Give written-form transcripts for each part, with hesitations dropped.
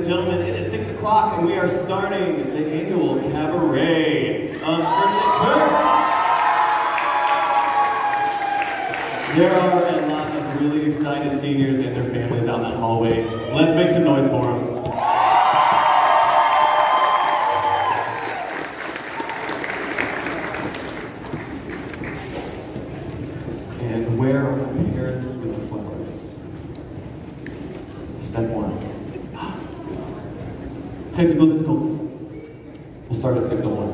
and gentlemen, it is 6 o'clock and we are starting the annual Cabaret. First things first, there are a lot of really excited seniors and their families out in that hallway. Let's make some noise for them. And where are my parents with the flowers? Step 1. Technical difficulties. We'll start at 6:01.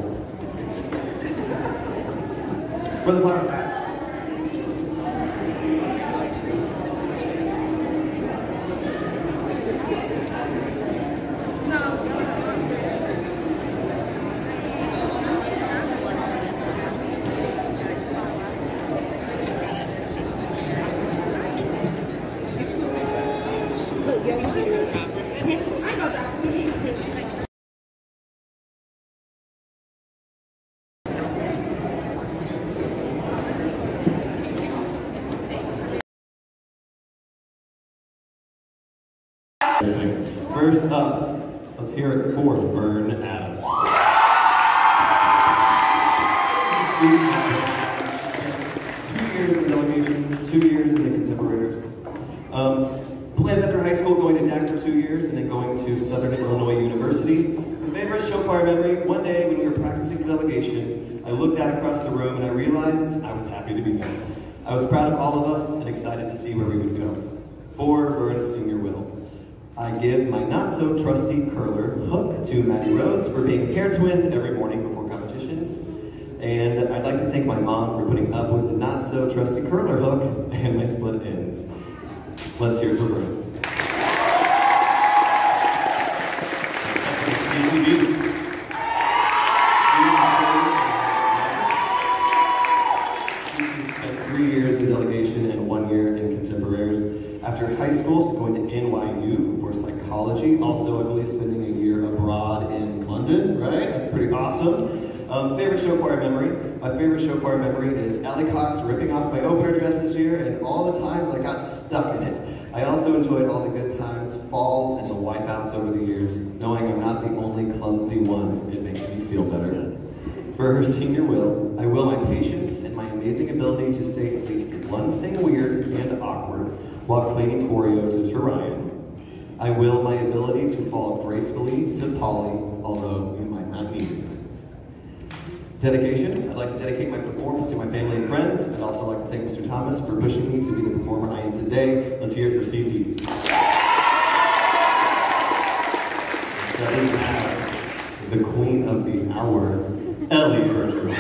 For the fire back. First up, let's hear it for Vern Adams. 2 years in delegation, 2 years in the Contemporaries. Plans after high school, going to DAC for 2 years, and then going to Southern Illinois University. Favorite show choir memory, one day when we were practicing for delegation, I looked out across the room and I realized I was happy to be there. I was proud of all of us and excited to see where we would go. For Vern's senior will. I give my not-so-trusty curler hook to Maddie Rhodes for being hair twins every morning before competitions. And I'd like to thank my mom for putting up with the not-so-trusty curler hook and my split ends. Let's hear it for Vern. She spent 3 years in delegation and 1 year in Contemporaries. After high school, she's going to NYU for psychology. Also, I believe spending a year abroad in London, right? That's pretty awesome. Favorite show choir memory. My favorite show choir memory is Allie Cox ripping off my opener dress this year and all the times I got stuck in it. I also enjoyed all the good times, falls, and the wipeouts over the years. Knowing I'm not the only clumsy one, it makes me feel better. For her senior will, I will my patience and my amazing ability to say at least one thing weird and awkward while cleaning choreo to Ryan. I will my ability to fall gracefully to Polly, although you might not need it. Dedications. I'd like to dedicate my performance to my family and friends. I'd also like to thank Mr. Thomas for pushing me to be the performer I am today. Let's hear it for Cece. The queen of the hour, Ellie Bertram.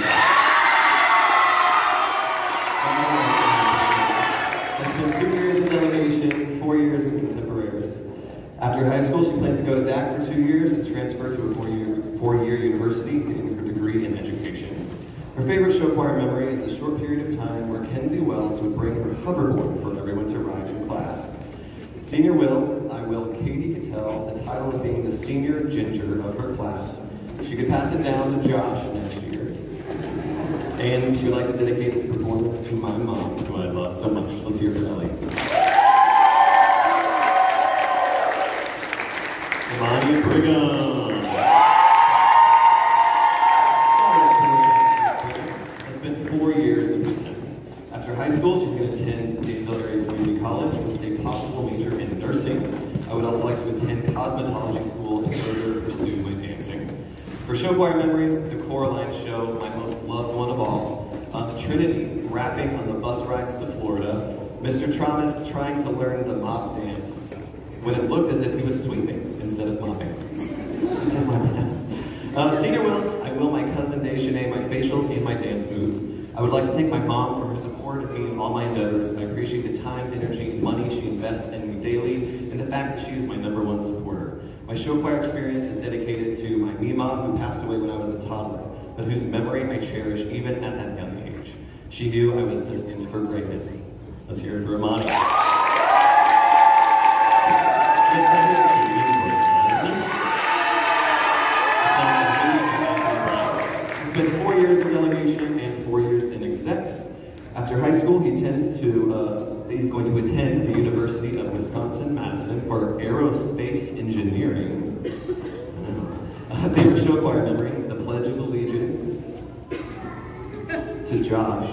I spent 2 years in delegation, 4 years in Contemporaries. After high school, she plans to go to DAC for 2 years and transfer to a four-year university, getting her degree in education. Her favorite show choir memory is the short period of time where Kenzie Wells would bring her hoverboard for everyone to ride in class. Senior will, I will Katie Cattell the title of being the senior ginger of her class. She could pass it down to Josh next year. And she would like to dedicate this performance to my mom, who I love so much. Let's hear it for Ellie. Monty Brigham. I spent 4 years in business. After high school, she's going to attend Danville Area Community College with a possible major in nursing. I would also like to attend cosmetology school and further pursue my dancing. For show choir memories, the Coraline show, my most loved one of all, Trinity rapping on the bus rides to Florida, Mr. Thomas trying to learn the mop dance when it looked as if he was sweeping instead of mopping. I did my best. Senior wills, I will my cousin Dejanay my facials and my dance moves. I would like to thank my mom for her support of me in all my endeavors. I appreciate the time, energy, and money she invests in me daily, and the fact that she is my #1 supporter. My show choir experience is dedicated to my Mima, who passed away when I was a toddler, but whose memory I cherish even at that young age. She knew I was destined for greatness. Let's hear it for Amani. He spent 4 years in delegation and 4 years in execs. After high school, he intends to he's going to attend the University of Wisconsin-Madison for aerospace engineering. Favorite show choir memory, the Pledge of Allegiance to Josh.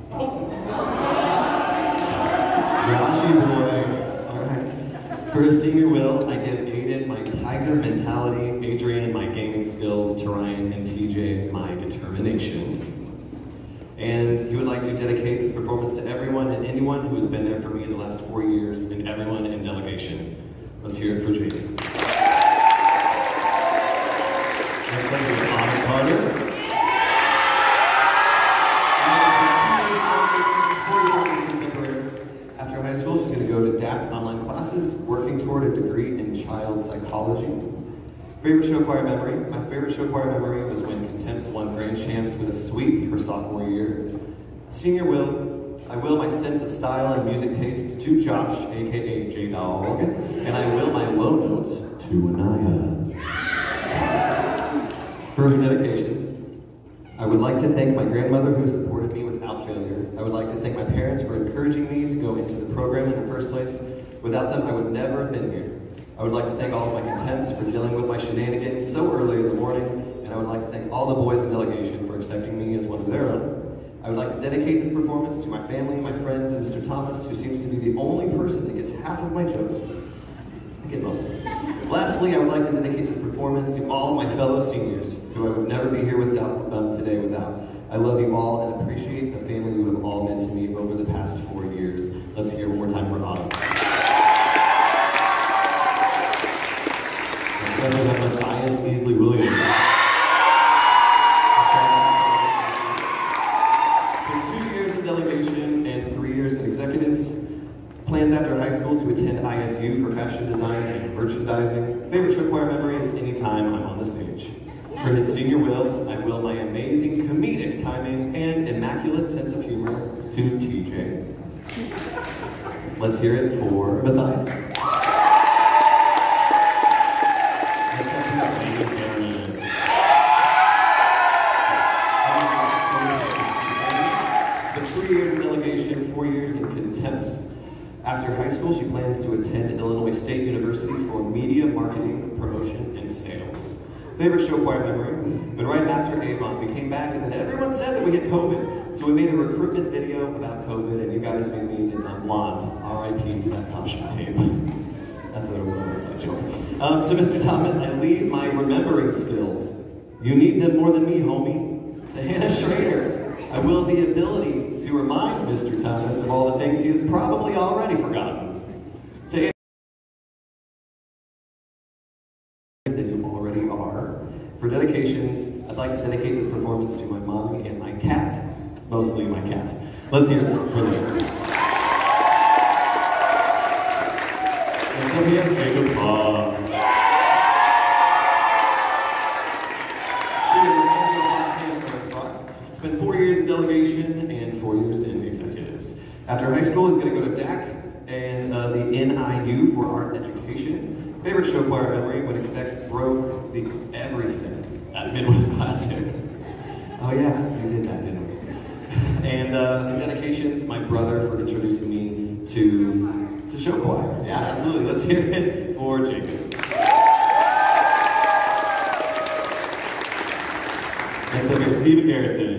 Joshy boy. All right. For his senior will, I give Aiden my tiger mentality, Adrian my gaming skills, Ryan and TJ my determination. And he would like to dedicate this performance to everyone and anyone who has been there for me in the last 4 years, and everyone in delegation. Let's hear it for Jake. Next up is Anna Carter. After high school, she's going to go to DAC online classes, working toward a degree in child psychology. Favorite show choir memory? My favorite show choir memory was when Contents won Grand Champs with a sweep her sophomore year. Senior will, I will my sense of style and music taste to Josh, aka J-Dog, and I will my low notes to Anaya. For dedication, I would like to thank my grandmother who supported me without failure. I would like to thank my parents for encouraging me to go into the program in the first place. Without them, I would never have been here. I would like to thank all of my contents for dealing with my shenanigans so early in the morning, and I would like to thank all the boys in delegation for accepting me as one of their own. I would like to dedicate this performance to my family, my friends, and Mr. Thomas, who seems to be the only person that gets half of my jokes. I get most of them. Lastly, I would like to dedicate this performance to all of my fellow seniors, who I would never be here without today without. I love you all and appreciate the family you have all been to me over the past 4 years. Let's hear one more time for Autumn. Matthias Easley Williams. So 2 years in delegation and 3 years in executives. Plans after high school to attend ISU for fashion design and merchandising. Favorite show choir memory is anytime I'm on the stage. For his senior will, I will my amazing comedic timing and immaculate sense of humor to TJ. Let's hear it for Matthias. After high school, she plans to attend Illinois State University for media, marketing, promotion, and sales. Favorite show choir memory? When right after Avon, we came back and then everyone said that we had COVID. So we made a recruitment video about COVID and you guys made me the blonde. RIP to that caution tape. That's what it was, that's a joke. So Mr. Thomas, I leave my remembering skills. You need them more than me, homie. To Hannah Schrader. I will the ability to remind Mr. Thomas of all the things he has probably already forgotten. To that you already are. For dedications, I'd like to dedicate this performance to my mommy and my cat. Mostly my cat. Let's hear it for them. And so we have Jacob Fox. It's been 4 years in delegation and 4 years in executives. After high school, he's going to go to DAC and the NIU for art education. Favorite show choir memory when execs broke the everything at Midwest Classic. Oh yeah, we did that, didn't we? And in dedications, my brother for introducing me to show choir. Yeah, absolutely. Let's hear it for Jacob. Next up, we have Stephen Garrison.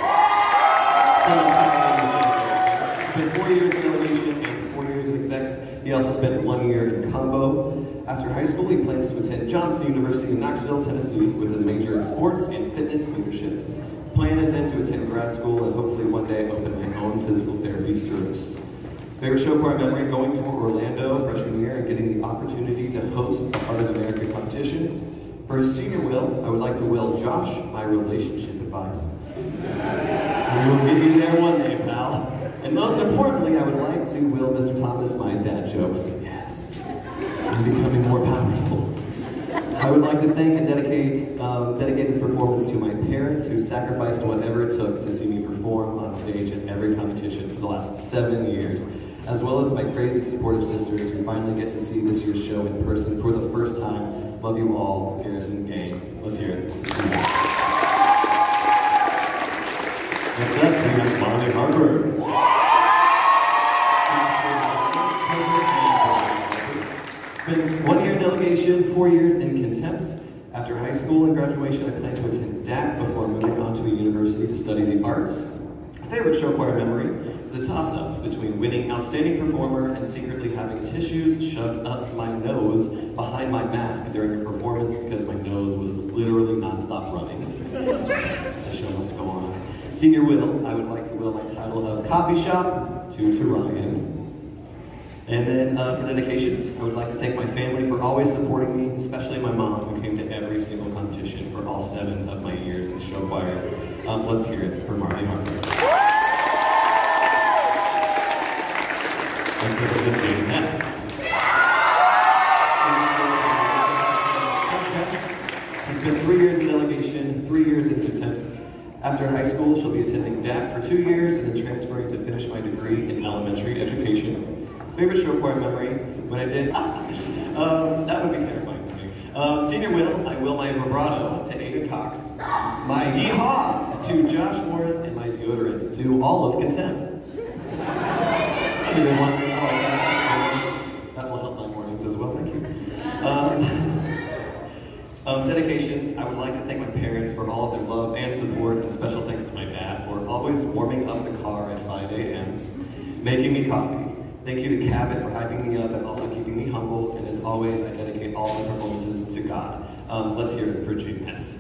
It's been 4 years in delegation and 4 years in execs. He also spent 1 year in combo. After high school, he plans to attend Johnson University in Knoxville, Tennessee, with a major in sports and fitness leadership. The plan is then to attend grad school and hopefully one day open my own physical therapy service. Favorite show choir memory, going to Orlando freshman year and getting the opportunity to host a Heart of America competition. For his senior will, I would like to will Josh my relationship advice. We will get you there one day, pal. And most importantly, I would like to will Mr. Thomas my dad jokes. Yes. I'm becoming more powerful. I would like to thank and dedicate this performance to my parents who sacrificed whatever it took to see me perform on stage at every competition for the last 7 years, as well as to my crazy supportive sisters who finally get to see this year's show in person for the first time. Love you all, Garrison Gang. Let's hear it. Next up, we have Molly Harper. Spent 1 year in delegation, 4 years in contempt. After high school and graduation, I plan to attend DAC before moving on to a university to study the arts. Favorite show choir memory is a toss-up between winning Outstanding Performer and secretly having tissues shoved up my nose behind my mask during a performance because my nose was literally non-stop running. The show must go on. Senior will, I would like to will my title of Coffee Shop to Ryan. And then for dedications, I would like to thank my family for always supporting me, especially my mom, who came to every single competition for all 7 of my years in show choir. Let's hear it for Marty Harper. Let's look at the Jane Ness. She spent 3 years in delegation, 3 years in contempt. After high school, she'll be attending DAC for 2 years and then transferring to finish my degree in elementary education. Favorite show choir memory, when I did, that would be terrifying to me. Senior will, I will my vibrato to Ada Cox, my yeehaws to Josh Morris, and my deodorant to all of contempt. That's a good one. I like that. That will help my mornings as well, thank you. Dedications, I would like to thank my parents for all of their love and support, and special thanks to my dad for always warming up the car at 5 a.m., making me coffee. Thank you to Cabot for hyping me up and also keeping me humble, and as always, I dedicate all my performances to God. Let's hear it for Jane Ness.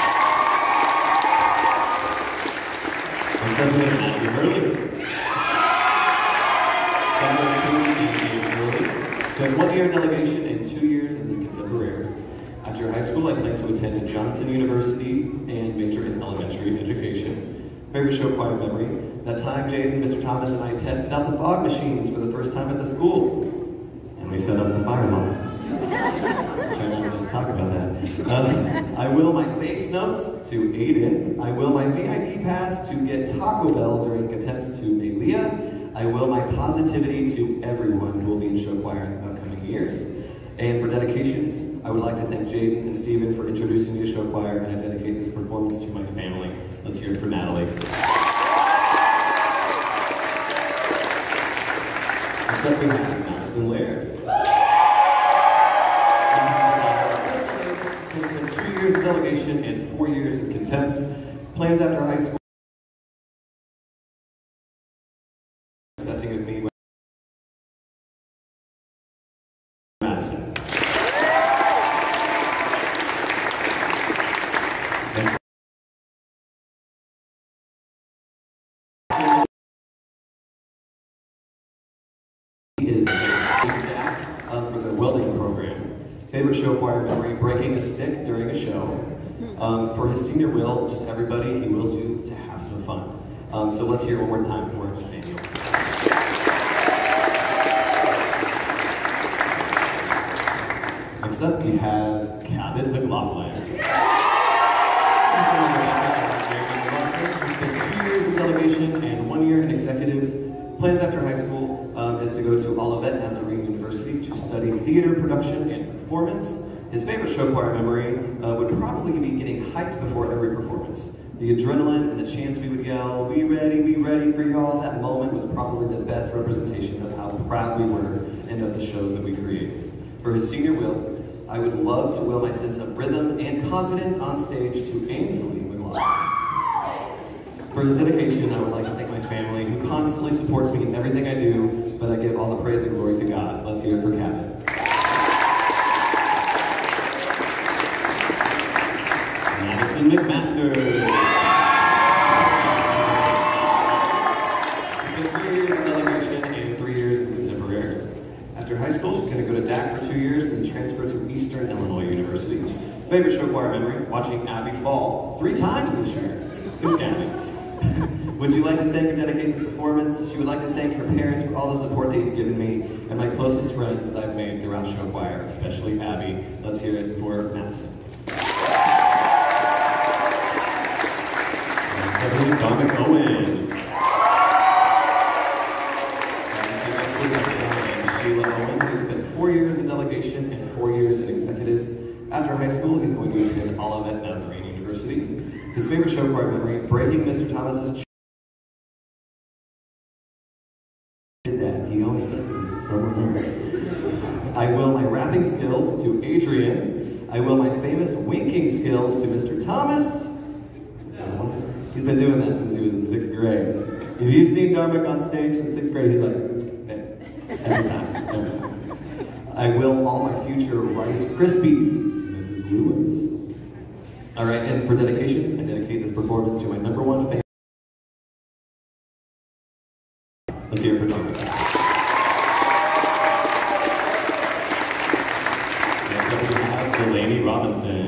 Spent 1 year in delegation and 2 years in the contemporaries. After high school, I plan to attend Johnson University and major in elementary education. Favorite show choir memory? That time Jaden, Mr. Thomas, and I tested out the fog machines for the first time at the school. And we set up the fire alarm. Try not to talk about that. I will my bass notes to Aiden. I will my VIP pass to get Taco Bell during attempts to Malia. I will my positivity to everyone who will be in show choir in the upcoming years. And for dedications, I would like to thank Jaden and Steven for introducing me to show choir, and I dedicate this performance to my family. Let's hear it for Natalie. Next up we have Madison Laird. It's been 2 years of delegation and 4 years of contempt. Plans after high school. Accepting of me. Madison. Is for the welding program. Favorite show choir memory, breaking a stick during a show. For his senior will, just everybody he will do to have some fun. So let's hear it one more time for Nathaniel. Next up, we have Cabot McLaughlin. He's spent 2 years in delegation and 1 year in executives. Plans after high school is to go to Olivet Nazarene University to study theater production and performance. His favorite show choir memory would probably be getting hyped before every performance. The adrenaline and the chants we would yell, we ready for y'all. That moment was probably the best representation of how proud we were and of the shows that we created. For his senior will, I would love to will my sense of rhythm and confidence on stage to Ainsley McLaughlin. For his dedication, I would like to thank my family, who constantly supports me in everything I do, but I give all the praise and glory to God. Let's hear it for Cabot. Madison McMaster. It's been 3 years in delegation and 3 years in contemporaries. After high school, she's going to go to DAC for 2 years and transfer to Eastern Illinois University. Favorite show choir memory, watching Abby fall 3 times this year. Good Abby. Would you like to thank or dedicate this performance? She would like to thank her parents for all the support they've given me, and my closest friends that I've made throughout show choir, especially Abby. Let's hear it for Madison. Dominic Owen. Sheila Owen, who spent 4 years in delegation and 4 years in executives. After high school, he's going to attend Olivet Nazarene University. His favorite show choir memory, breaking Mr. Thomas's did that. He always says it was so someone else. I will my rapping skills to Adrian. I will my famous winking skills to Mr. Thomas. He's been doing that since he was in 6th grade. If you've seen Darmic on stage in 6th grade, he's like, hey, every time. I will all my future Rice Krispies to Mrs. Lewis. All right, and for dedications, I dedicate this performance to my #1 fan. Let's hear it for Darmic. Next up we have Delaney Robinson.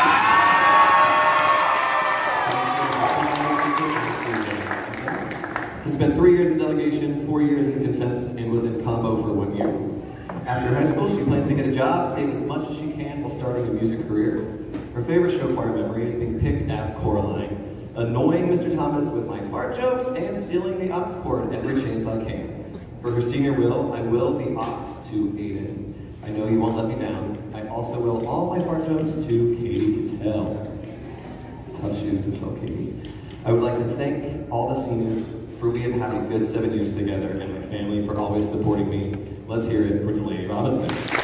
He spent 3 years in delegation, 4 years in contempt, and was in combo for 1 year. After high school, she plans to get a job, save as much as she can while starting a music career. Her favorite show choir memory is being picked as Coraline, annoying Mr. Thomas with my fart jokes and stealing the aux cord every chance I can. For her senior will, I will the aux to Aiden. I know you won't let me down. I also will all my fart jokes to Katie Cattell. Tough shoes to fill, Katie. I would like to thank all the seniors for we have had a good 7 years together, and my family for always supporting me. Let's hear it for Delaney Robinson.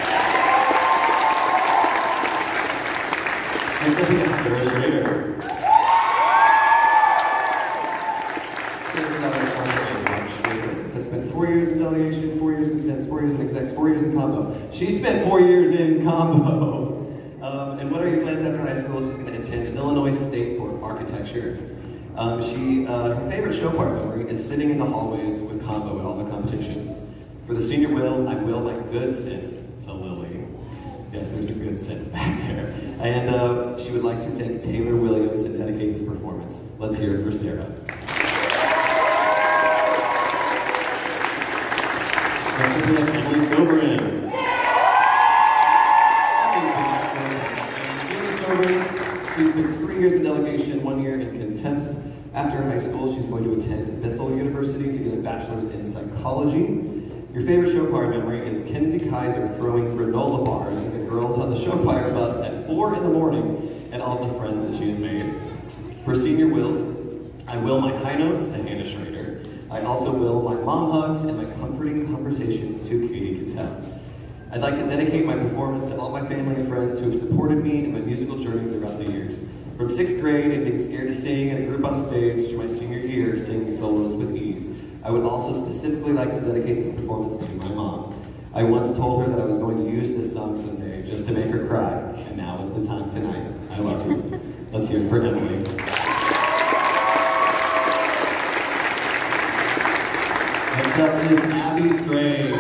Next up we have Sarah Schrader. Has spent 4 years in delegation, 4 years in contempt, 4 years in execs, 4 years in combo. She spent 4 years in combo. And what are your plans after high school? She's going to attend Illinois State for architecture. Her favorite show choir memory is sitting in the hallways with combo at all the competitions. For the senior will, I will my good synth to Lily. Yes, there's a good synth back there. And she would like to thank Taylor Williams and dedicate this performance. Let's hear it for Sarah. Next up we have Emily Scobrin. She's been 3 years in delegation, 1 year in contempt. After high school, she's going to attend Bethel University to get a bachelor's in psychology. Your favorite show choir memory is Kenzie Kaiser throwing granola bars at the girls on the show choir bus at 4 in the morning and all the friends that she has made. For senior wills, I will my high notes to Hannah Schrader. I also will my mom hugs and my comforting conversations to Katie Cattell. I'd like to dedicate my performance to all my family and friends who have supported me in my musical journey throughout the years. From 6th grade and being scared to sing in a group on stage to my senior year singing solos with ease. I would also specifically like to dedicate this performance to my mom. I once told her that I was going to use this song someday just to make her cry, and now is the time tonight. I love you. Let's hear it for Emily. Next up is Abby Strange.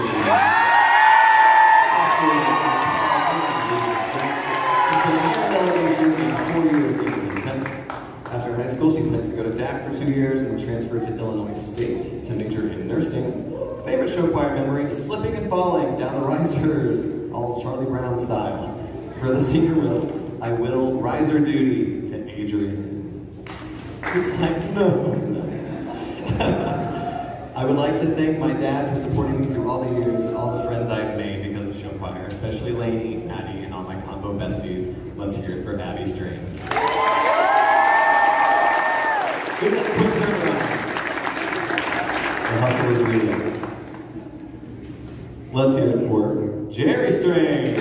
After high school, she plans to go to DAC for 2 years and transfer to Illinois State to major in nursing. Favorite show choir memory is slipping and falling down the risers, all Charlie Brown style. For the senior will, I will riser duty to Adrian. It's like, no. I would like to thank my dad for supporting me through all the years and all the friends I've made because of show choir, especially Lainey, Addie, and all my combo besties. Let's hear it for Abby Strange. Good quick turnaround. The hustle is real. Let's hear it for Jerry Strange.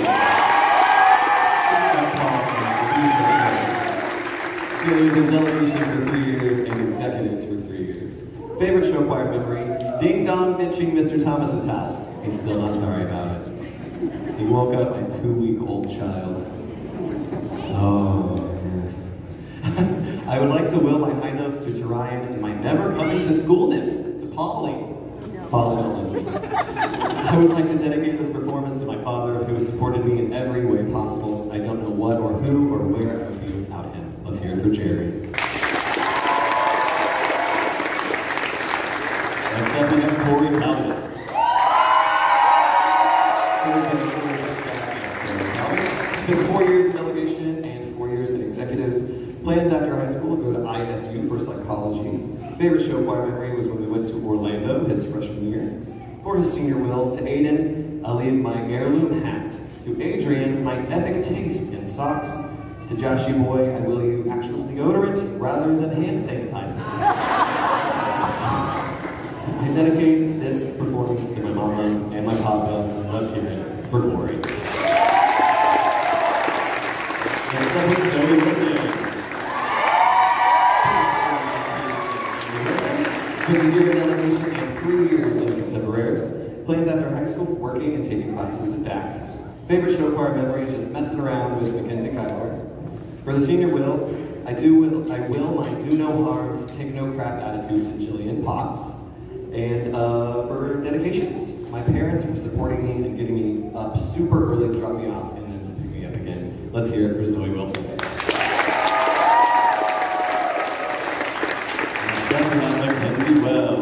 He was in delegation for 3 years and executives for 3 years. Favorite show choir memory, ding dong ditching Mr. Thomas's house. He's still not sorry about it. He woke up my 2-week-old child. Oh, yes. I would like to will my high notes to Ryan and my never coming to schoolness to Polly. Polly, don't listen. I would like to dedicate this performance to my father who has supported me in every way possible. I don't know what or who or where I would be without him. Let's hear it for Jerry. Next up we have Corey Talbot. Spent 4 years in delegation and 4 years in executives. Plans after high school go to ISU for psychology. Favorite show choir memory was when we went to Orlando his freshman year. For his senior will, to Aiden, I'll leave my heirloom hat. To Adrian, my epic taste in socks. To Joshy Boy, I will you actual deodorant rather than hand sanitizer. I dedicate this performance to my mama and my papa Let's hear it for Glory. Next up is Zoe Wilson. 50-year delegation and 3 years of contemporaries. Plays after high school, working and taking classes at DAC. Favorite show choir memory is just messing around with Mackenzie Kaiser. For the senior will, I will my do no harm, take no crap attitude to Jillian Potts. And for dedications, my parents for supporting me and getting me up super early to drop me off and then to pick me up again. Let's hear it for Zoe Wilson. Mackenzie Wells.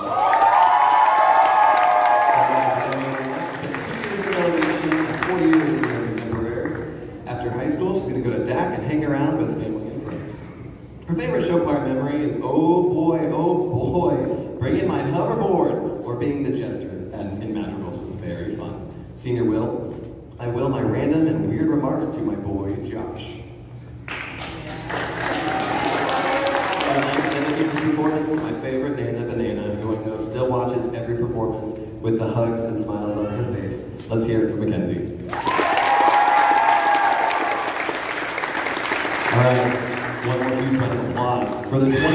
She's going to go to DAC and hang around with family and friends. Her favorite show choir memory is, oh boy, bring in my hoverboard, or being the jester in Madrigals was very fun. Senior will, I will my random and weird remarks to my boy, Josh. And this performance to my favorite Nana Banana, who I know still watches every performance with the hugs and smiles on her face. Let's hear it for Mackenzie. All right, one more huge round of applause for the 25.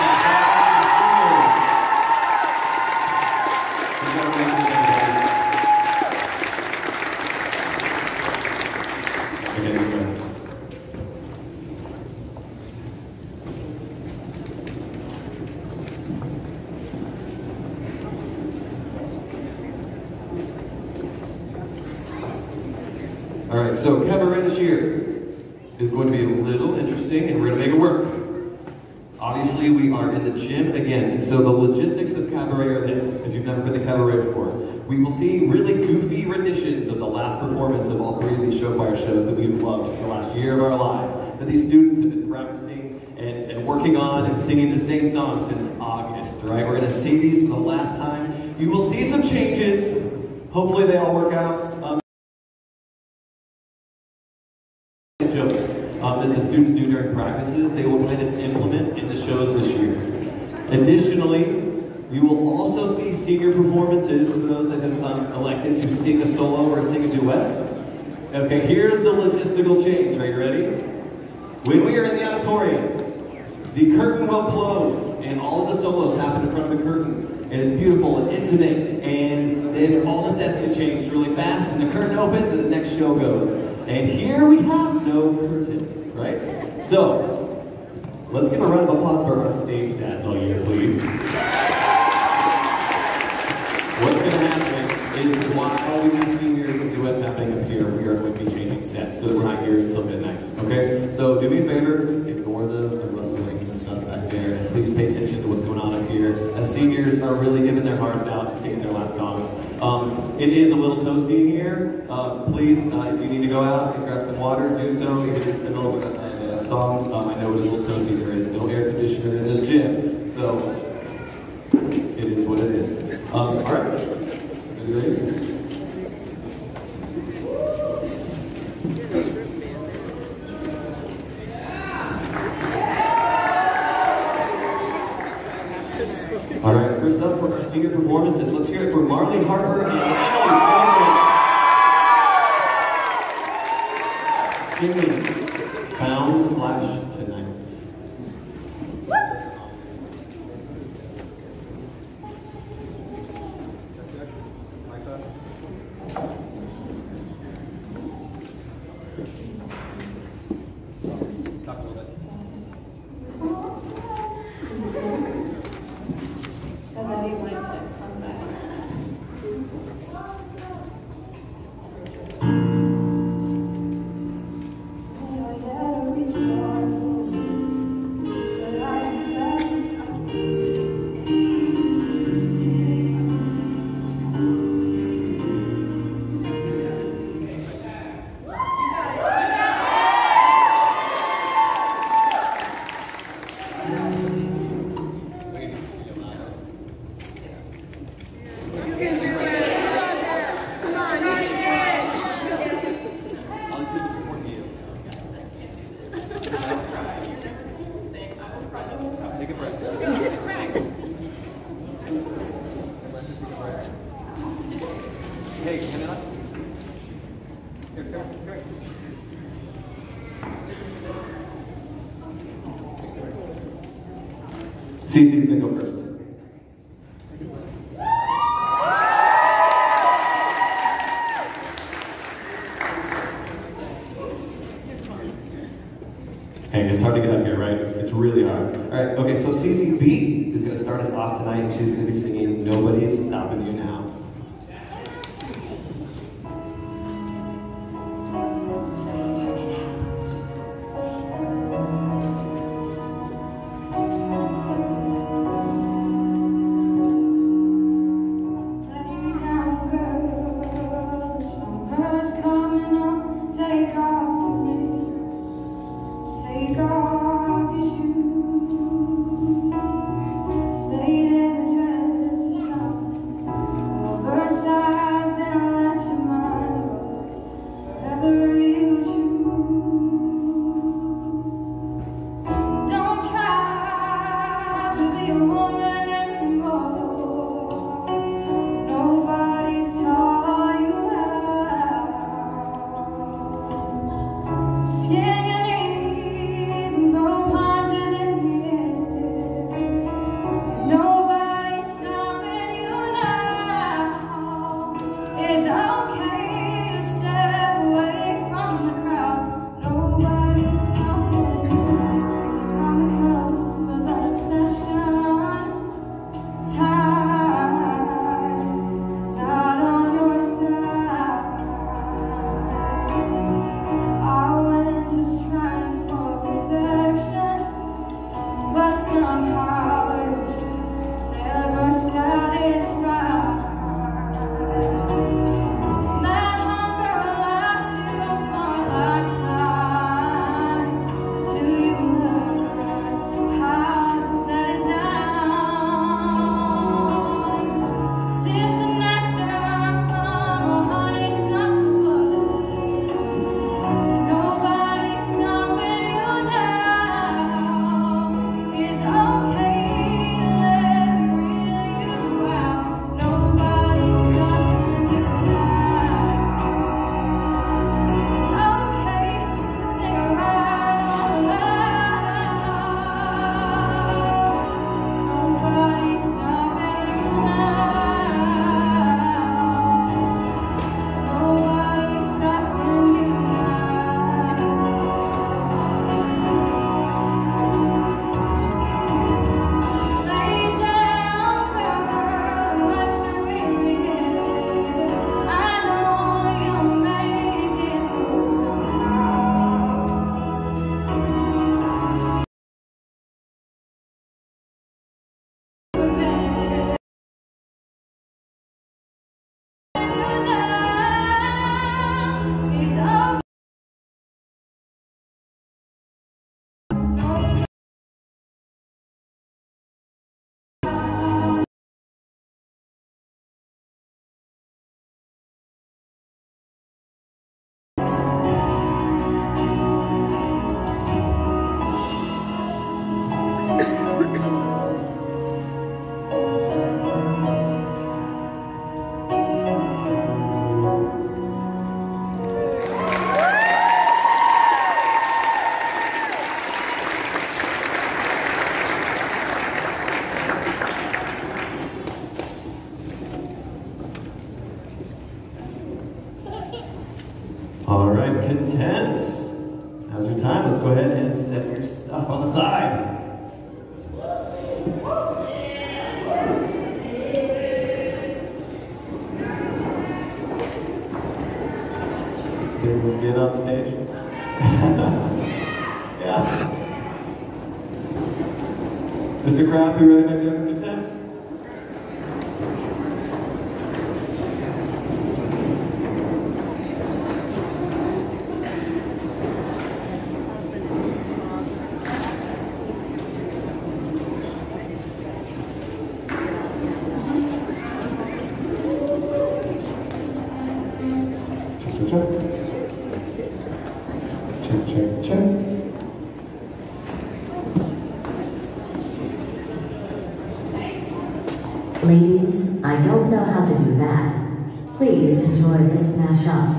All right, so Cabaret this year is going to be a little interesting, and we're going to make it work. Obviously, we are in the gym again, and so the logistics of Cabaret are this. If you've never been to Cabaret before, we will see really goofy renditions of the last performance of all 3 of these show choir shows that we've loved for the last year of our lives, that these students have been practicing and working on and singing the same song since August, right? We're going to see these for the last time. You will see some changes. Hopefully they all work out. Jokes that the students do during practices, they will kind of implement in the shows this year. Additionally, you will also see senior performances for those that have elected to sing a solo or sing a duet. Okay, here's the logistical change. Are you ready? When we are in the auditorium, the curtain will close and all of the solos happen in front of the curtain. And it's beautiful and intimate, and then all the sets get changed really fast, and the curtain opens and the next show goes. And here we have no curtain, right? So, let's give a round of applause for our stage stats all year, please. What's going to happen is while we have seniors and duets happening up here, we are going to be changing sets, so that we're not here until midnight, okay? So do me a favor, ignore the rustling and the stuff back there, and please pay attention to what's going on up here, as seniors are really giving their hearts out and singing their last songs. It is a little toasty in here. Please, if you need to go out and grab some water, do so. If it's the middle of a song, I know it is a little toasty. There is no air conditioner in this gym, so it is what it is. All right. Ready, ladies? All right, first up for our senior performances, let's hear it for Marlene Harper and Emily Stanley. Singing Found/Tonight. Reach Cece's gonna go first. Hey, it's hard to get up here, right? It's really hard. All right, okay, so Cece B is gonna start us off tonight, and she's gonna be singing "Nobody's Stopping You Now." Intense. Now's your time. Let's go ahead and set your stuff on the side. Did we get on stage? Yeah. Mr. Kraft, you ready to make the effort intense? Ladies, I don't know how to do that. Please enjoy this mashup.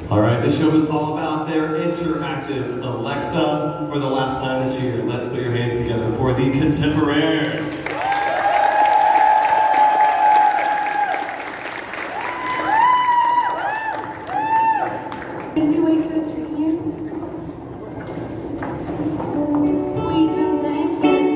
All right, the show is all about their interactive Alexa for the last time this year. Let's put your hands together for the Contemporaries. Did we wake up 6 years? We feel thankful.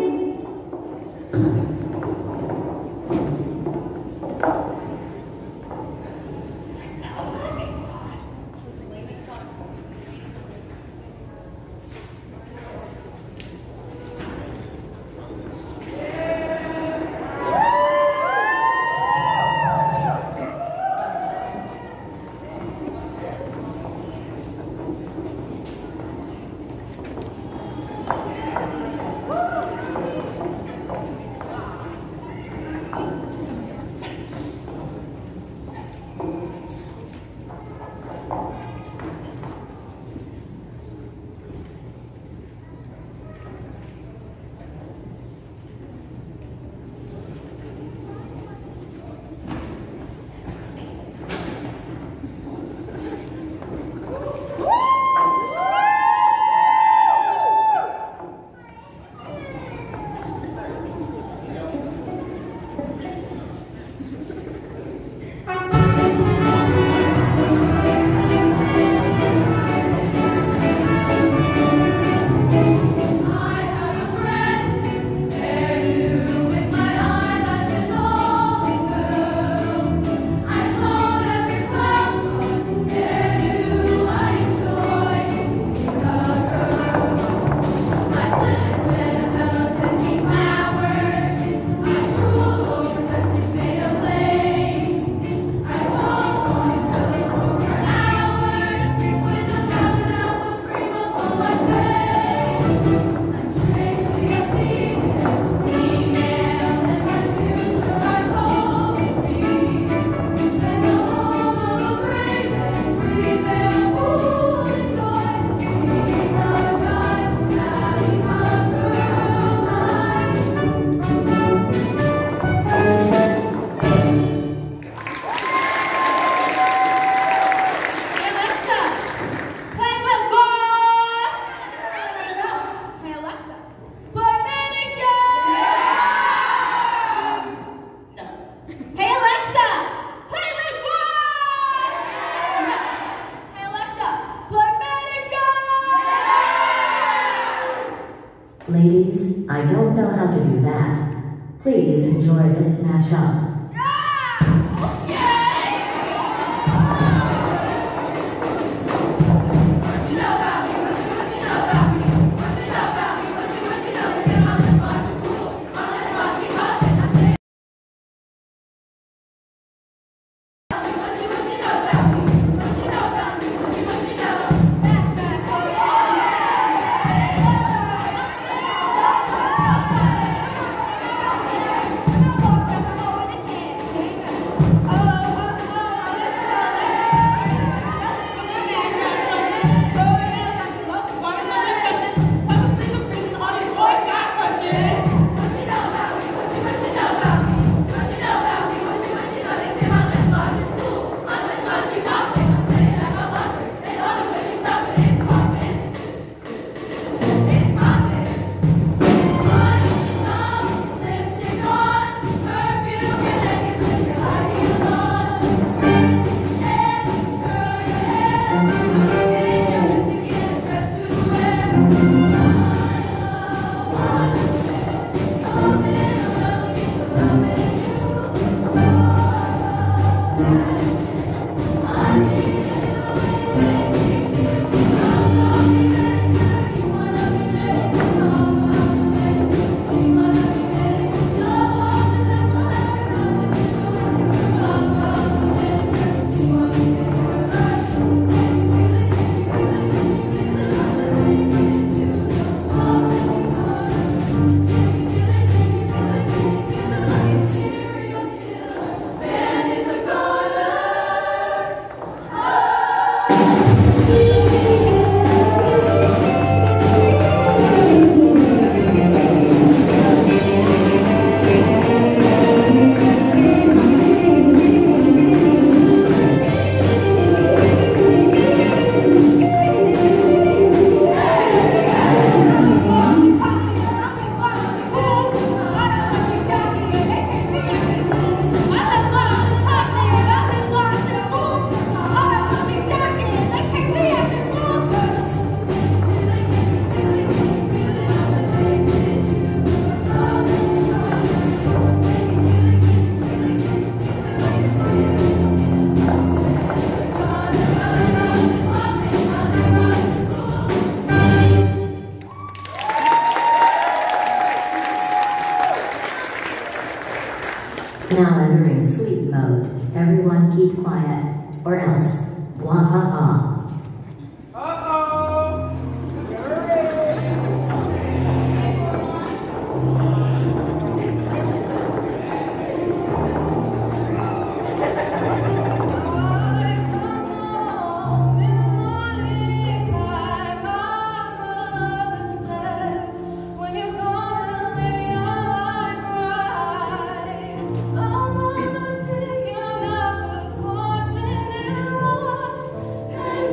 Ladies, I don't know how to do that. Please enjoy this mashup. or else. Bwahaha. And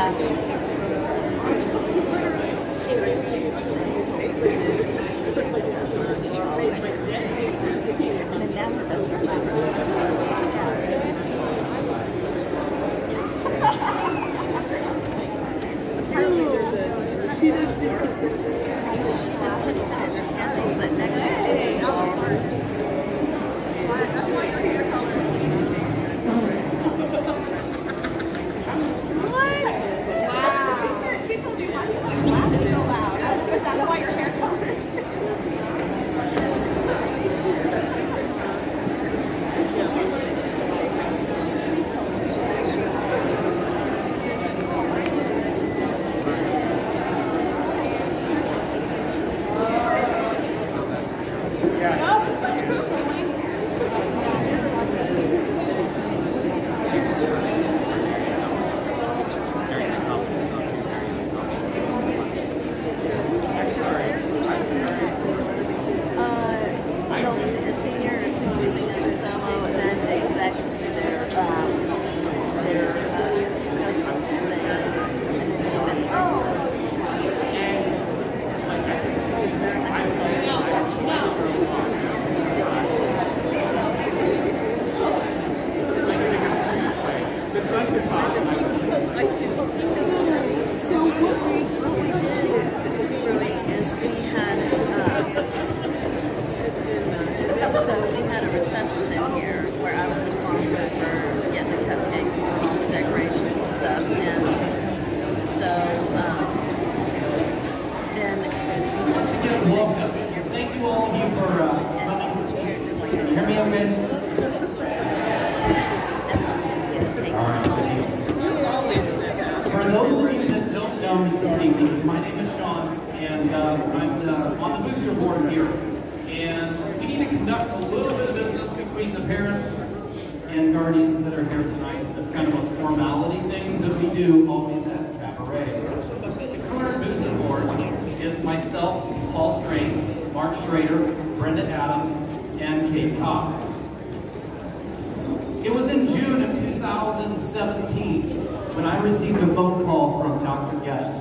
When I received a phone call from Dr. Getz,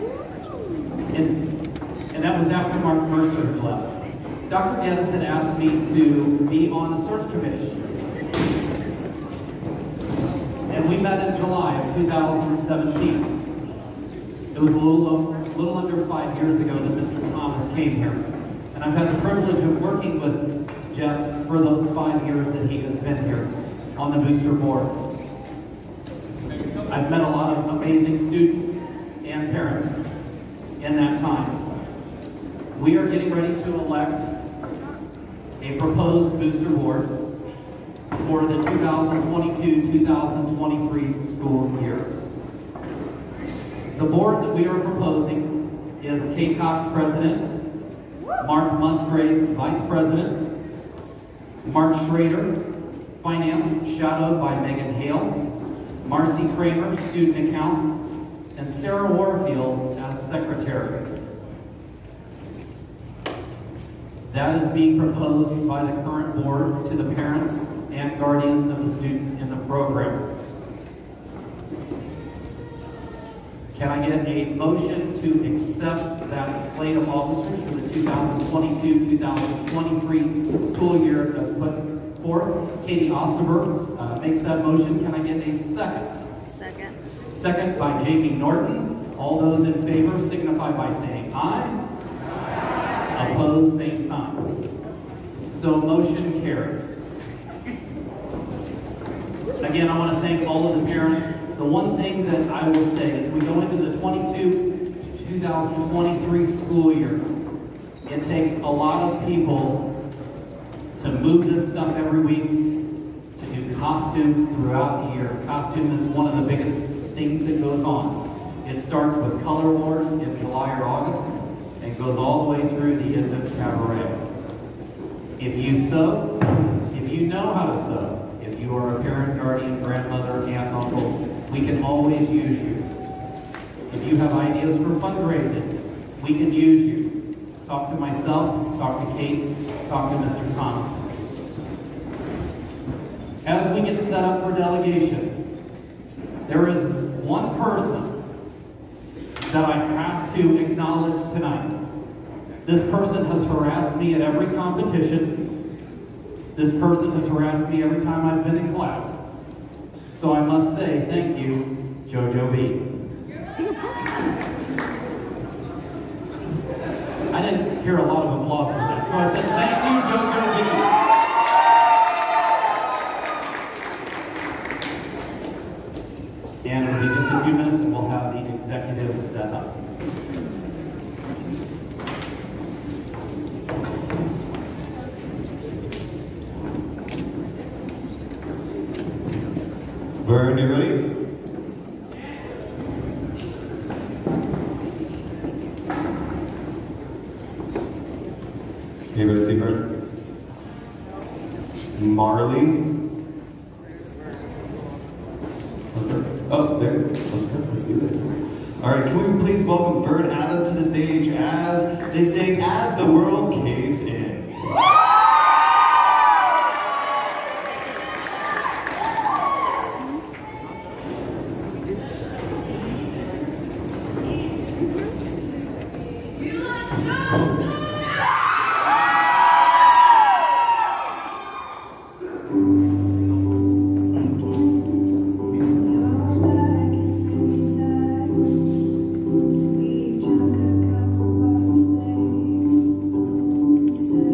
and that was after Mark Mercer had left. Dr. Getz had asked me to be on the search committee. And we met in July of 2017. It was a little under 5 years ago that Mr. Thomas came here. And I've had the privilege of working with Jeff for those 5 years that he has been here on the booster board. I've met a lot of amazing students and parents in that time. We are getting ready to elect a proposed booster board for the 2022-2023 school year. The board that we are proposing is Kate Cox, President, Mark Musgrave, Vice President, Mark Schrader, Finance, shadowed by Megan Hale, Marcy Kramer, Student Accounts, and Sarah Warfield as Secretary. That is being proposed by the current board to the parents and guardians of the students in the program. Can I get a motion to accept that slate of officers for the 2022-2023 school year as put forth? Katie Osterberg makes that motion. Can I get a second? Second. Second by Jamie Norton. All those in favor signify by saying aye. Aye. Opposed, same sign. So motion carries. Again, I want to thank all of the parents. The one thing that I will say is we go into the 2023 school year. It takes a lot of people to move this stuff every week, to do costumes throughout the year. Costume is one of the biggest things that goes on. It starts with Color Wars in July or August and goes all the way through the end of Cabaret. If you sew, if you know how to sew, if you are a parent, guardian, grandmother, aunt, uncle, we can always use you. If you have ideas for fundraising, we can use you. Talk to myself, talk to Kate, talk to Mr. Thomas. As we get set up for delegation, there is one person that I have to acknowledge tonight. This person has harassed me at every competition. This person has harassed me every time I've been in class. So I must say thank you, JoJo B. I didn't hear a lot of applause for that, so I said thank you, JoJo B. And it'll be just a few minutes and we'll have the executive set up. Vern, you ready? Anybody see her? Marley? Oh, there. Let's go. Let's do it. All right, can we please welcome Vern Adam to the stage as they sing As the World Caves In. So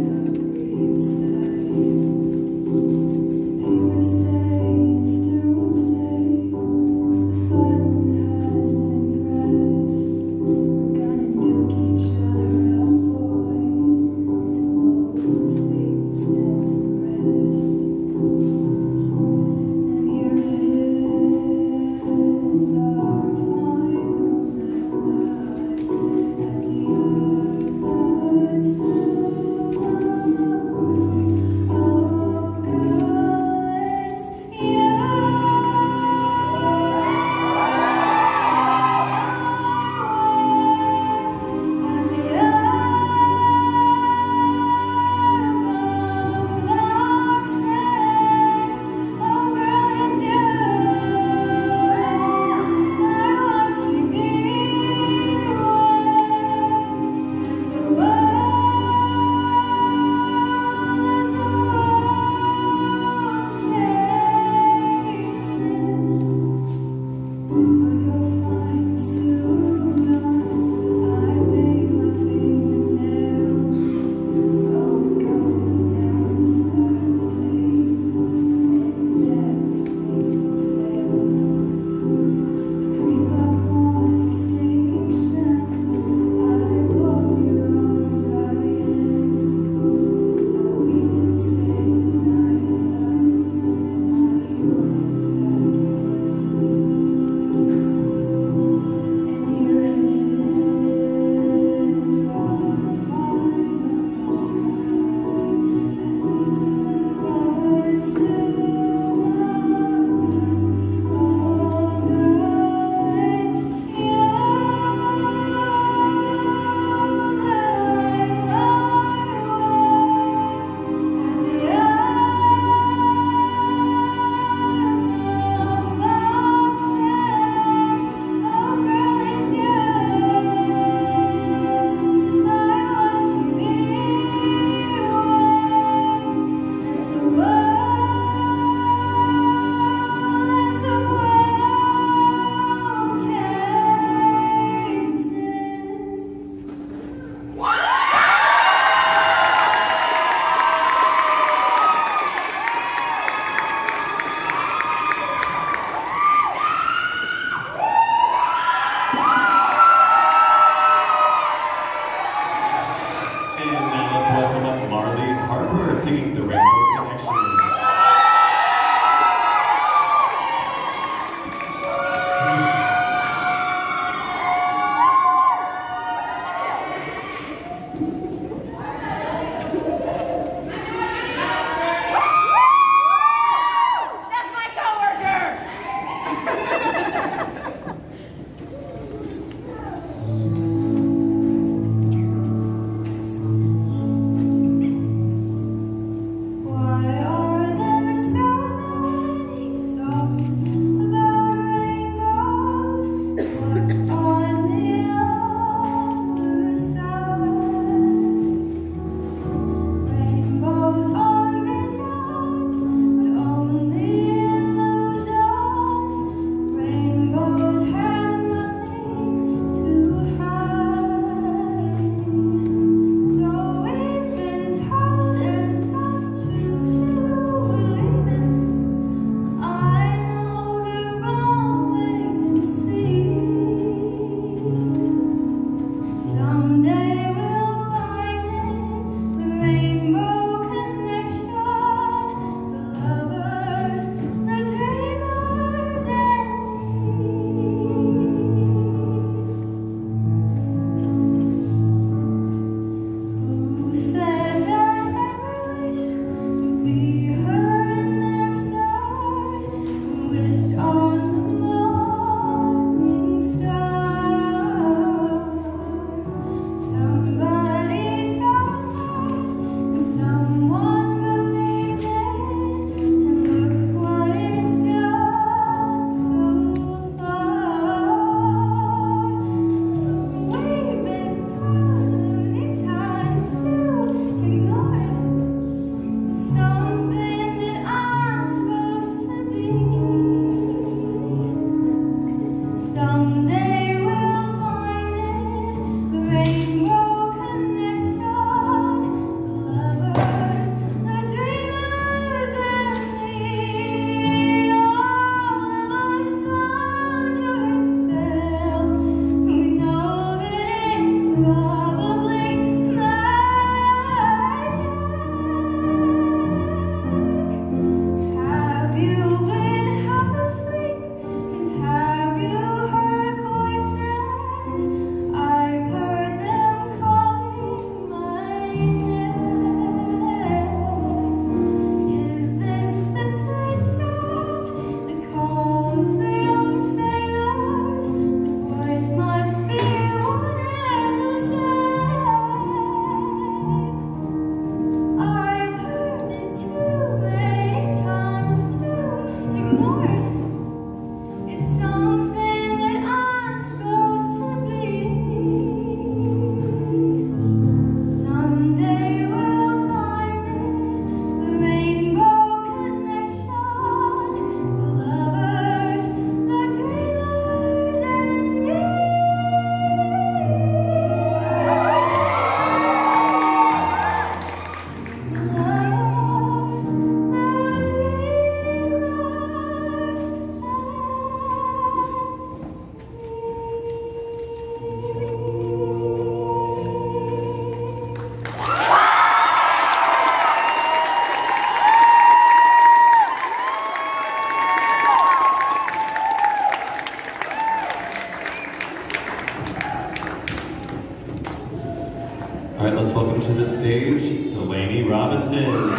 let's welcome to the stage, Delaney Robinson.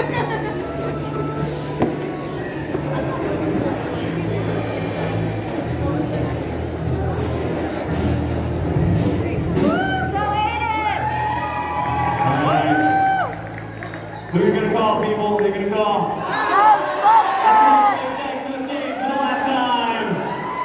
Who are you gonna call, people? Who are you gonna call? Thanks to the stage for the last time.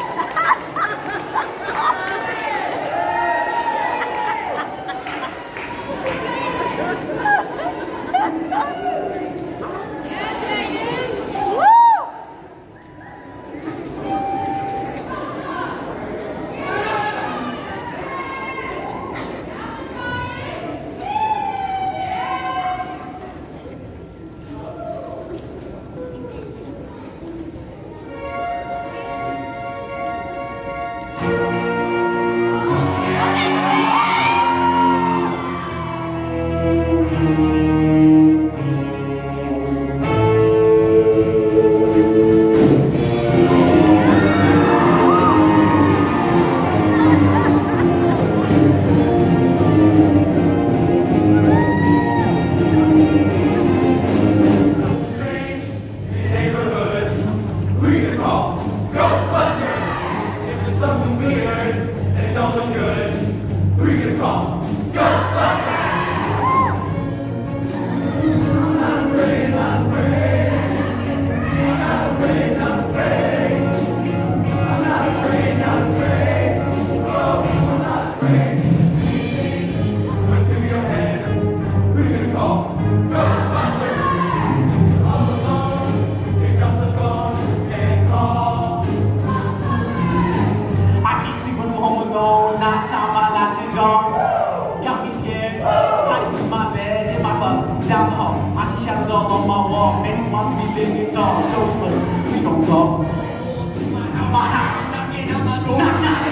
Down the hall, I see shadows all on my wall. Babies wants to be big and tall. Ghostbusters, we gon' go. My house, knocking on my door. Knock, knock,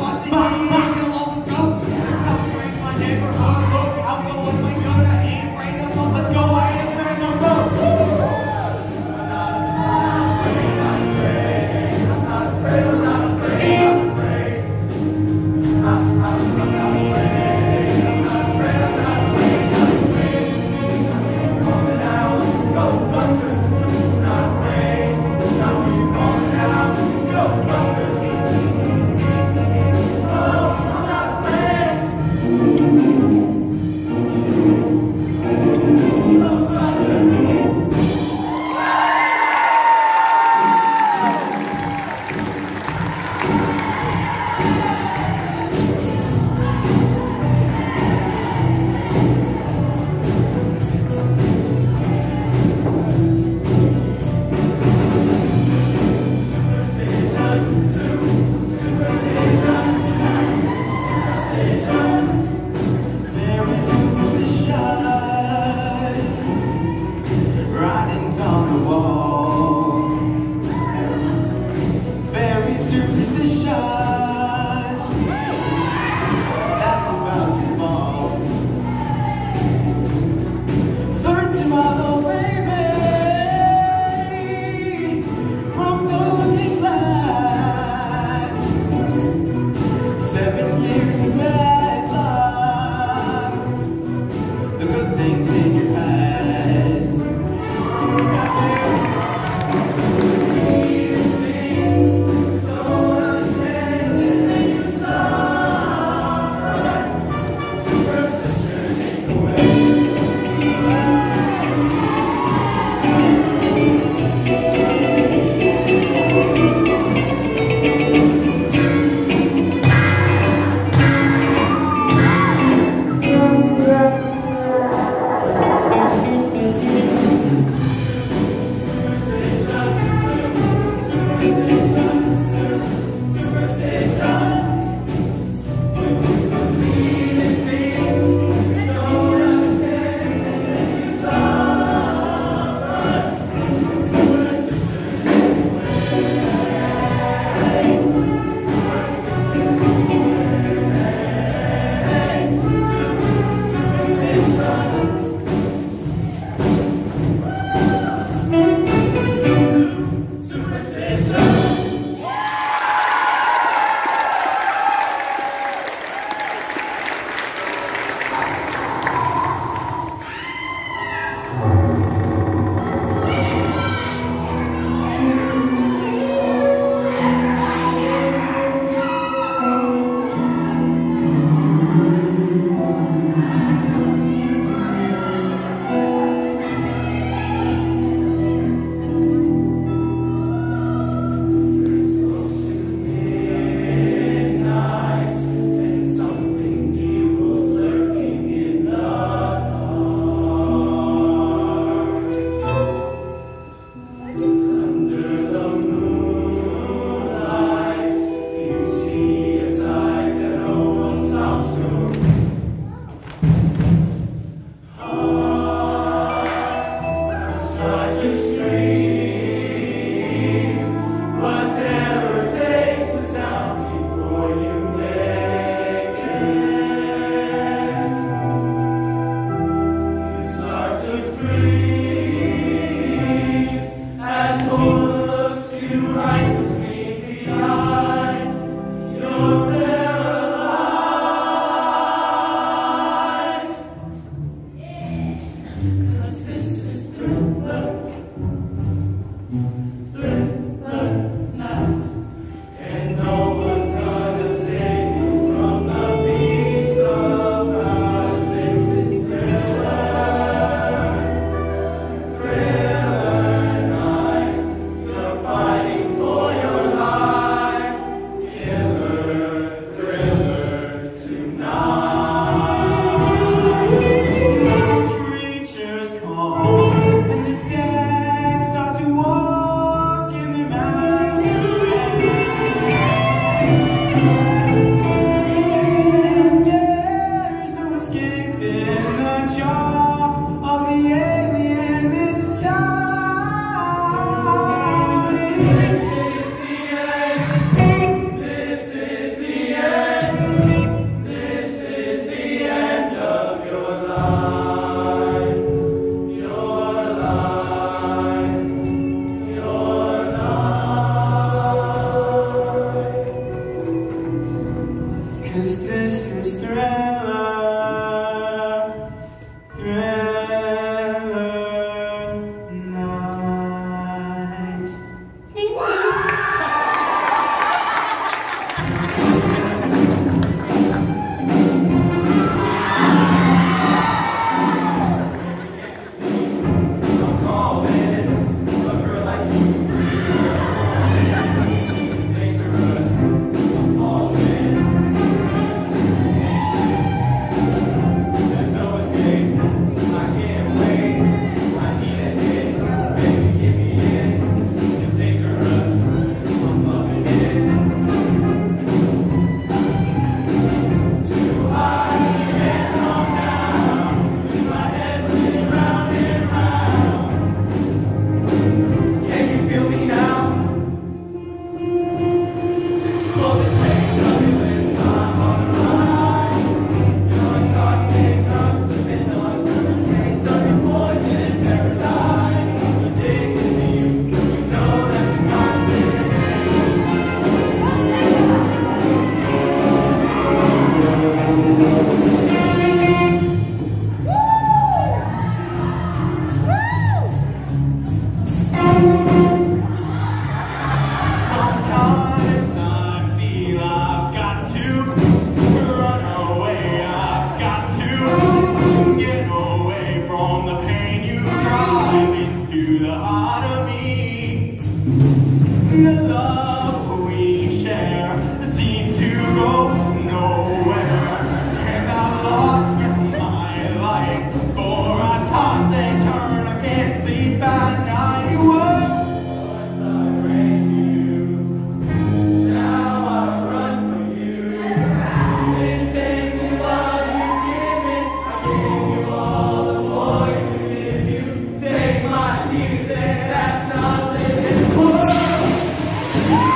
my neighborhood. I'll go with my gun. I ain't afraid of them. Let's go. I ain't afraid of them. I'm not afraid. I'm not afraid. I'm not afraid. I'm not afraid. I'm not afraid. Ghostbusters, not afraid. Now we falling down. Ghostbusters. Take my tears and that's not living.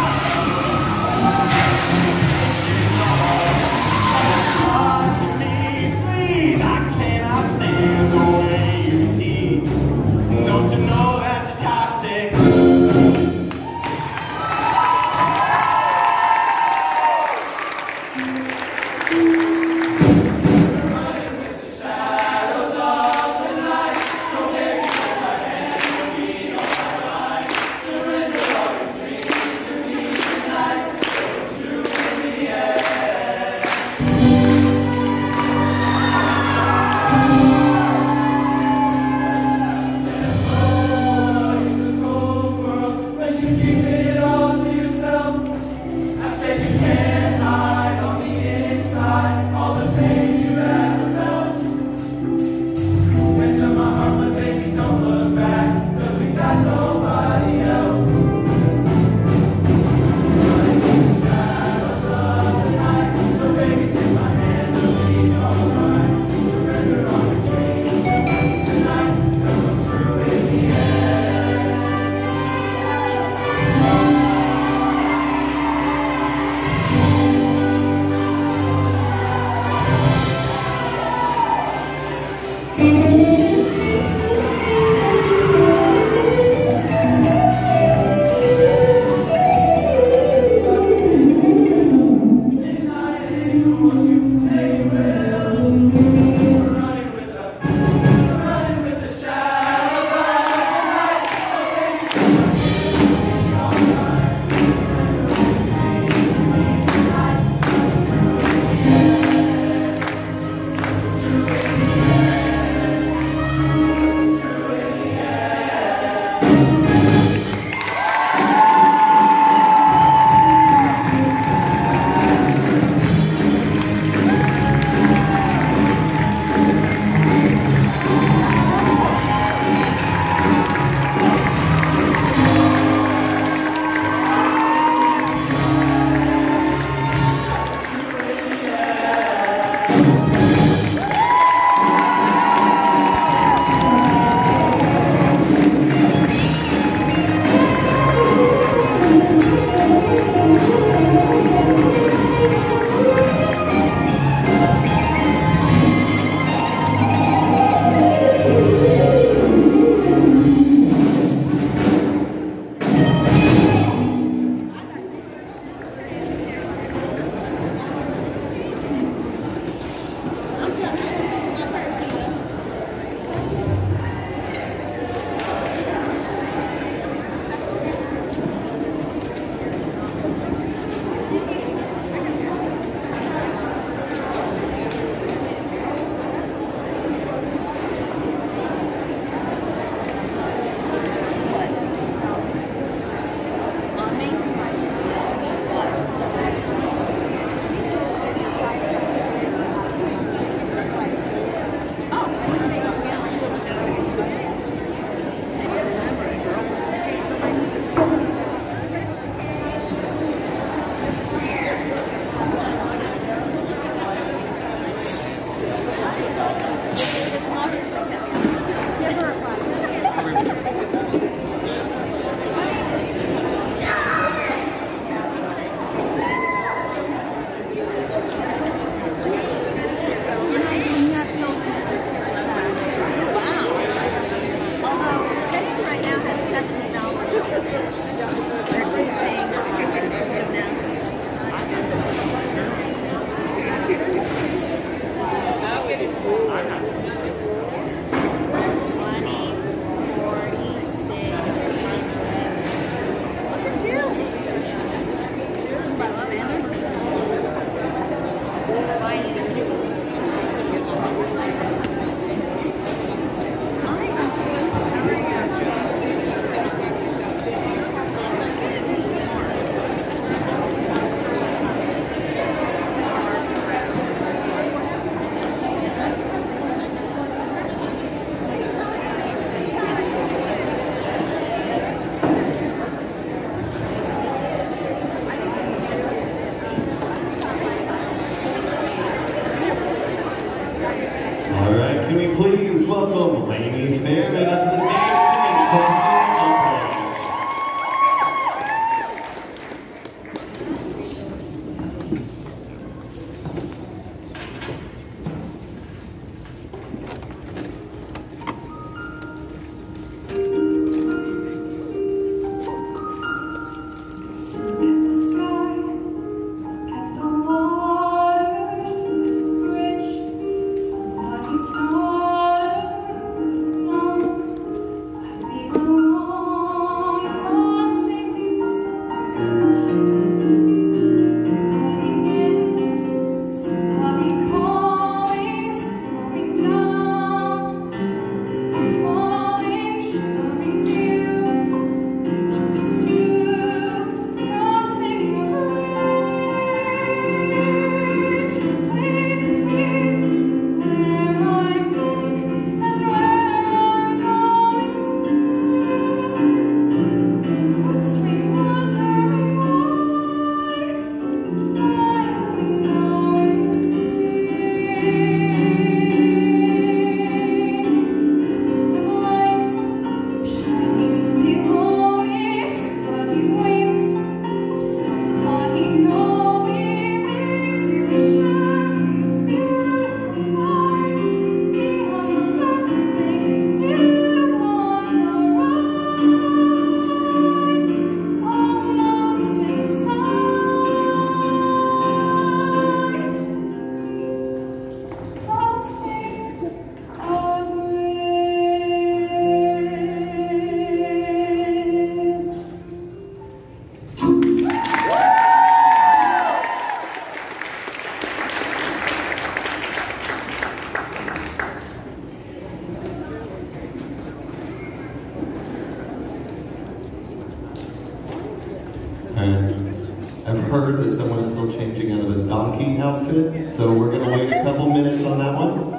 I've heard that someone is still changing out of a donkey outfit, so we're gonna wait a couple minutes on that one.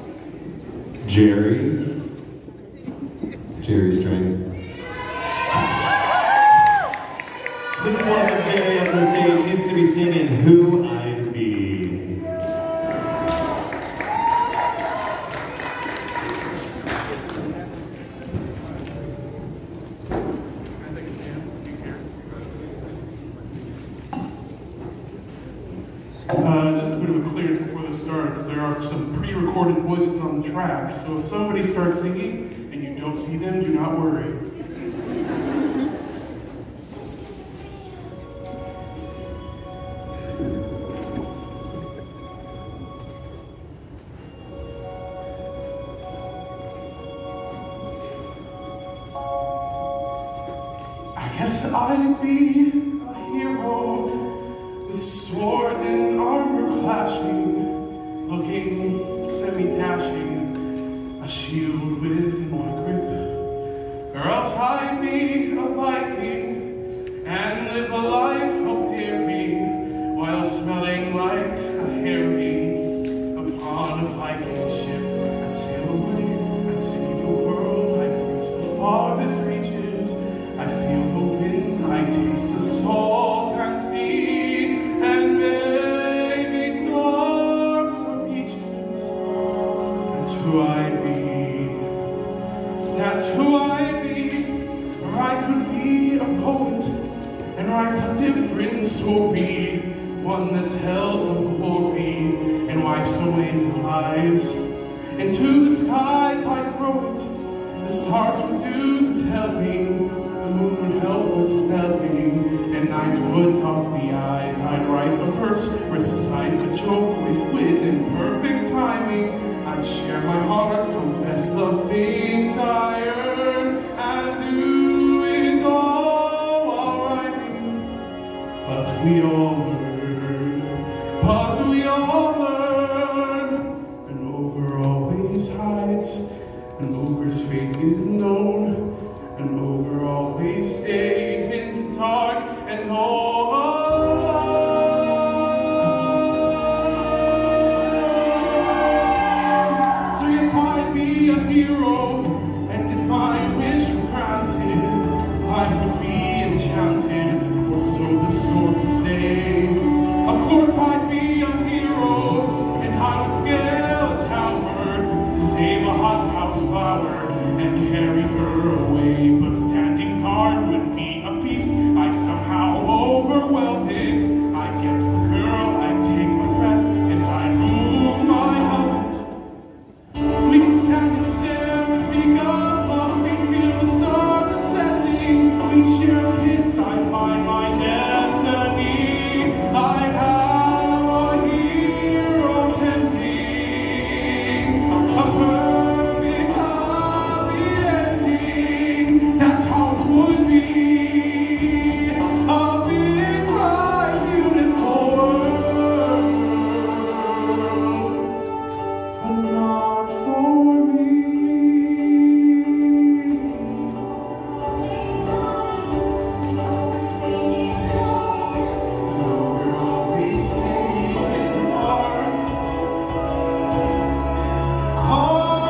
Jerry's trying. Please welcome Jerry up to the stage. He's gonna be singing Who I'd Be. Just a bit of a clearance before this starts. There are some pre-recorded voices on the track, so if somebody starts singing and you don't see them, do not worry. I guess I'd be a hero with sword and armor clashing, looking semi-dashing, a shield within my grip. Or else I'd be a Viking and live a life of dearly, while smelling like a herring upon a Viking ship. I'd sail away, I'd see the world, I'd reach the farthest reaches, I'd feel the wind, I'd taste the salt and sea, and maybe storm some beaches. That's who I'd be. That's who I'd be. Or I could be a poet and write a different story, one that tells of glory and wipes away the lies. Into the skies I'd throw it. The stars would do the telling. The moon would help with spelling, and night would dot the eyes. I'd write a verse, recite a joke with wit and perfect timing. I'd share my heart, confess the things I earn, and do it all while rhyming. But we all learn, an ogre always hides, an ogre's fate is known. An ogre always stays in the dark and all alone. So yes, I'd be a hero, and if my wish were granted, I would be enchanted, or so the stories say. Of course I'd be a hero, and I would scale a tower to save a hothouse flower and carry her away. But standing guard would be a beast. I'd somehow overwhelm it. I'd get the girl, I'd take my breath, and I'd move my helmet. We can stand and stare and speak of love. We'd feel the stars ascending. We'd share a kiss, I'd find my destiny. I'd have a hero tempting, a perfect happy ending. That's how it would be. A big, bright, beautiful world, but not for me. Ogre always stays in the dark, all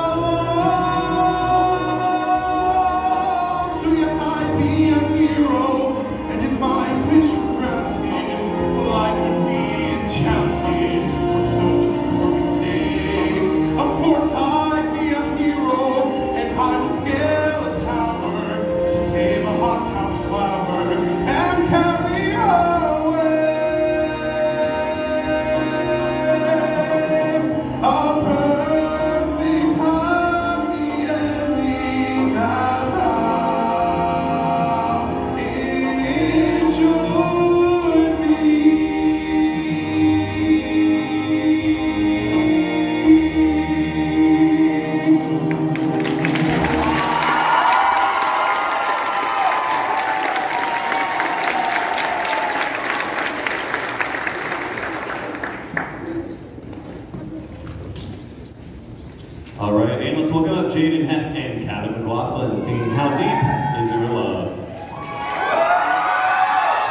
alone. So yes, I'd be a hero, and if my wish were granted, well, I could be enchanted, or so the stories say. Of course I'd be a hero, and I would scale a tower to save a hothouse flower and carry her away. A perfect happy ending, that's how it should be. All right, and let's welcome up Jaden Hess and Kevin McLaughlin singing How Deep Is Your Love.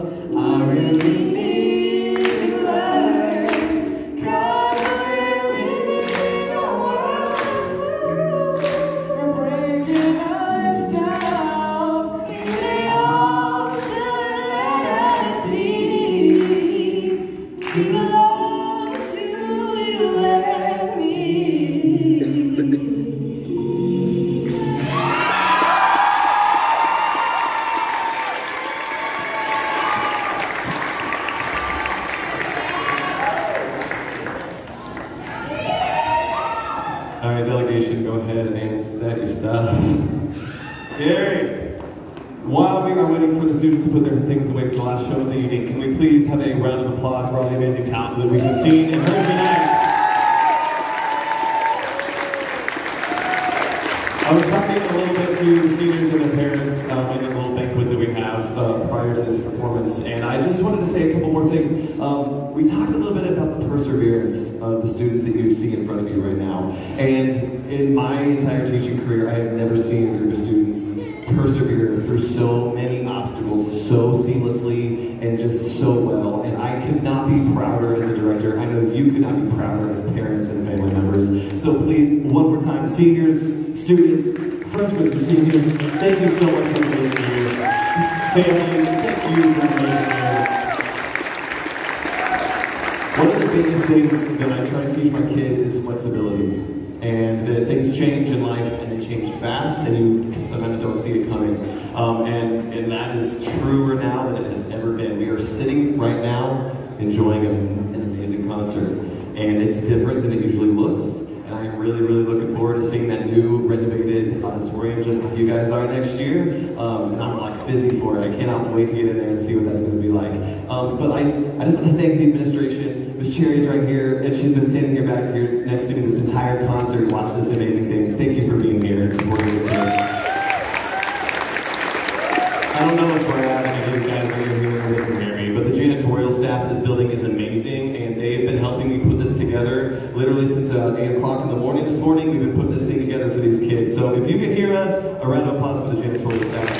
I really need to learn, 'cause we're living in a world we're breaking us down. They all should let us be. We belong to you and me. All right, delegation, go ahead and set your stuff. Scary. While we are waiting for the students to put their things away for the last show of the evening, can we please have a round of applause for all the amazing talent that we've seen and heard tonight? I was talking a little bit to the seniors and their parents in a little banquet that we have prior to this performance, and I just wanted to say a couple more things. We talked a little bit about the perseverance of the students that you see in front of you right now. And in my entire teaching career, I have never seen a group of students persevere through so many obstacles so seamlessly and just so well. And I could not be prouder as a director. I know you could not be prouder as parents and family members. So please, one more time, seniors, students, freshmen, seniors, thank you so much for being here. Families, thank you for being here. One of the biggest things that I try to teach my kids is flexibility. And that things change in life, and they change fast, and you sometimes don't see it coming. And that is truer now than it has ever been. We are sitting right now enjoying an amazing concert. And it's different than it usually looks. And I'm really, really looking forward to seeing that new renovated auditorium just like you guys are next year. And I'm like fizzy for it. I cannot wait to get in there and see what that's going to be like. But I just want to thank the administration. Miss Cherry's right here, and she's been standing here back here next to me this entire concert, watching this amazing thing. Thank you for being here and supporting this kids. I don't know if Brad and any of you guys are here can hear me, but the janitorial staff of this building is amazing, and they've been helping me put this together literally since 8 o'clock in the morning this morning. We've been putting this thing together for these kids. So if you can hear us, a round of applause for the janitorial staff.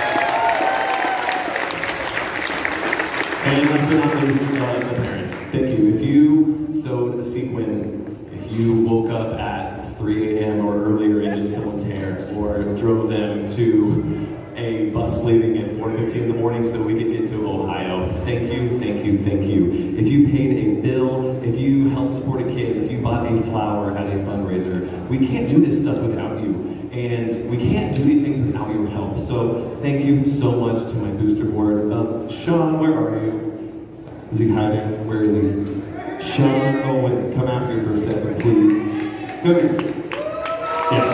And last but not least, the parents. Thank you. If you sewed a sequin, if you woke up at 3 a.m. or earlier and did someone's hair, or drove them to a bus leaving at 4:15 in the morning so we could get to Ohio, thank you, thank you, thank you. If you paid a bill, if you helped support a kid, if you bought a flower at a fundraiser, we can't do this stuff without you. And we can't do these things without your help. So thank you so much to my booster board. Sean, where are you? Is he hiding? Where is he? Sean Owen, come out here for a second, please. Come here. Yes.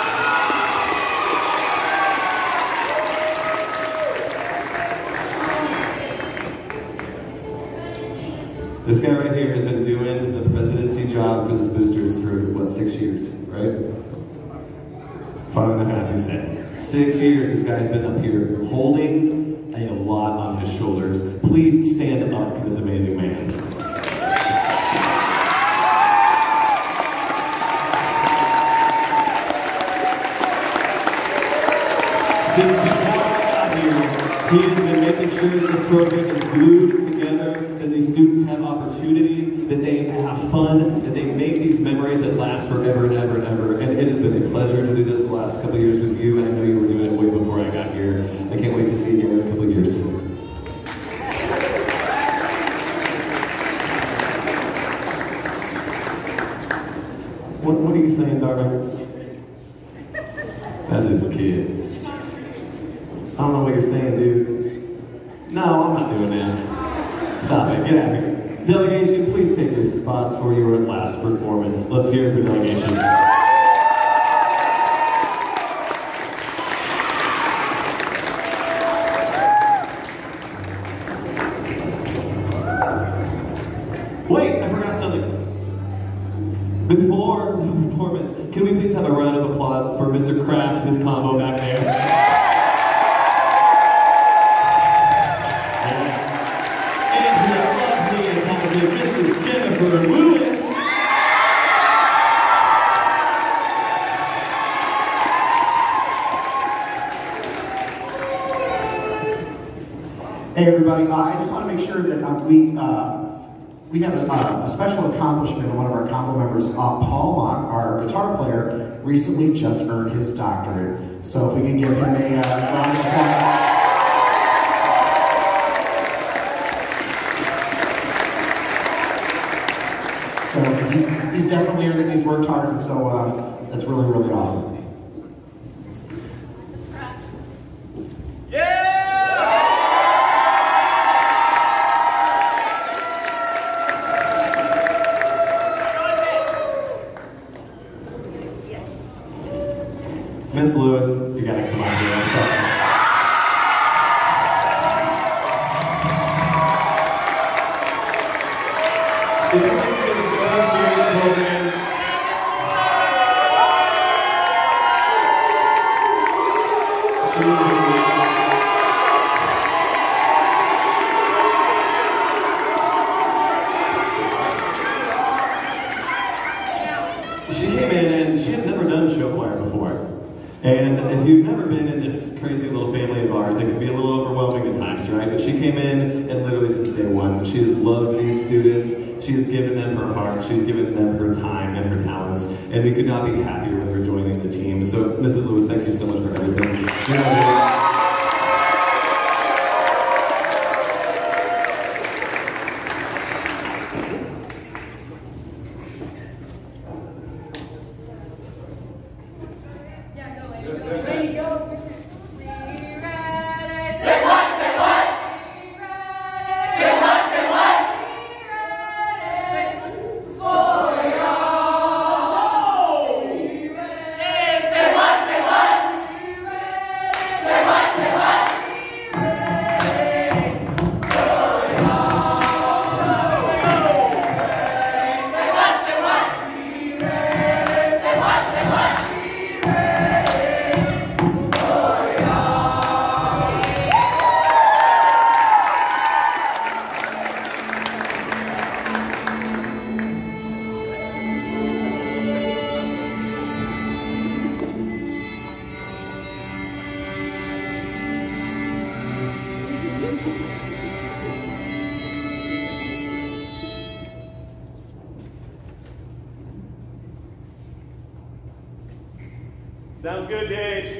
This guy right here has been doing the presidency job for this boosters for, what, 6 years, right? 5.5, he said. 6 years this guy's been up here holding a lot on his shoulders. Please stand up for this amazing man. Since before I got here, he has been making sure that this program is glued together, that these students have opportunities, that they have fun, that they make these memories that last forever and ever and ever. And it has been a pleasure to do this the last couple of years with you, and I know you were doing it way before I got here. I can't wait to see you in a couple of years. What are you saying, darling? That's his kid. I don't know what you're saying, dude. No, I'm not doing that. Stop it. Get out of here. Delegation, please take your spots for your last performance. Let's hear it for delegation. Wait, I forgot something. Before the performance, can we please have a round of applause for Mr. Kraft, his combo back there? Hey everybody, I just want to make sure that we have a special accomplishment of one of our combo members. Paul Mock, our guitar player, recently just earned his doctorate. So if we can give him a round of applause. So he's definitely earned it, he's worked hard, and so that's really, really awesome. Miss Lewis, you gotta come on here, I'm sorry. If you'd like to give a first year of the program, she came in and she had never done show choir before. And if you've never been in this crazy little family of ours, it can be a little overwhelming at times, right? But she came in and literally since day one, she has loved these students. She has given them her heart. She's given them her time and her talents. And we could not be happier with her joining the team. So Mrs. Lewis, thank you so much for everything. Sounds good, Dave.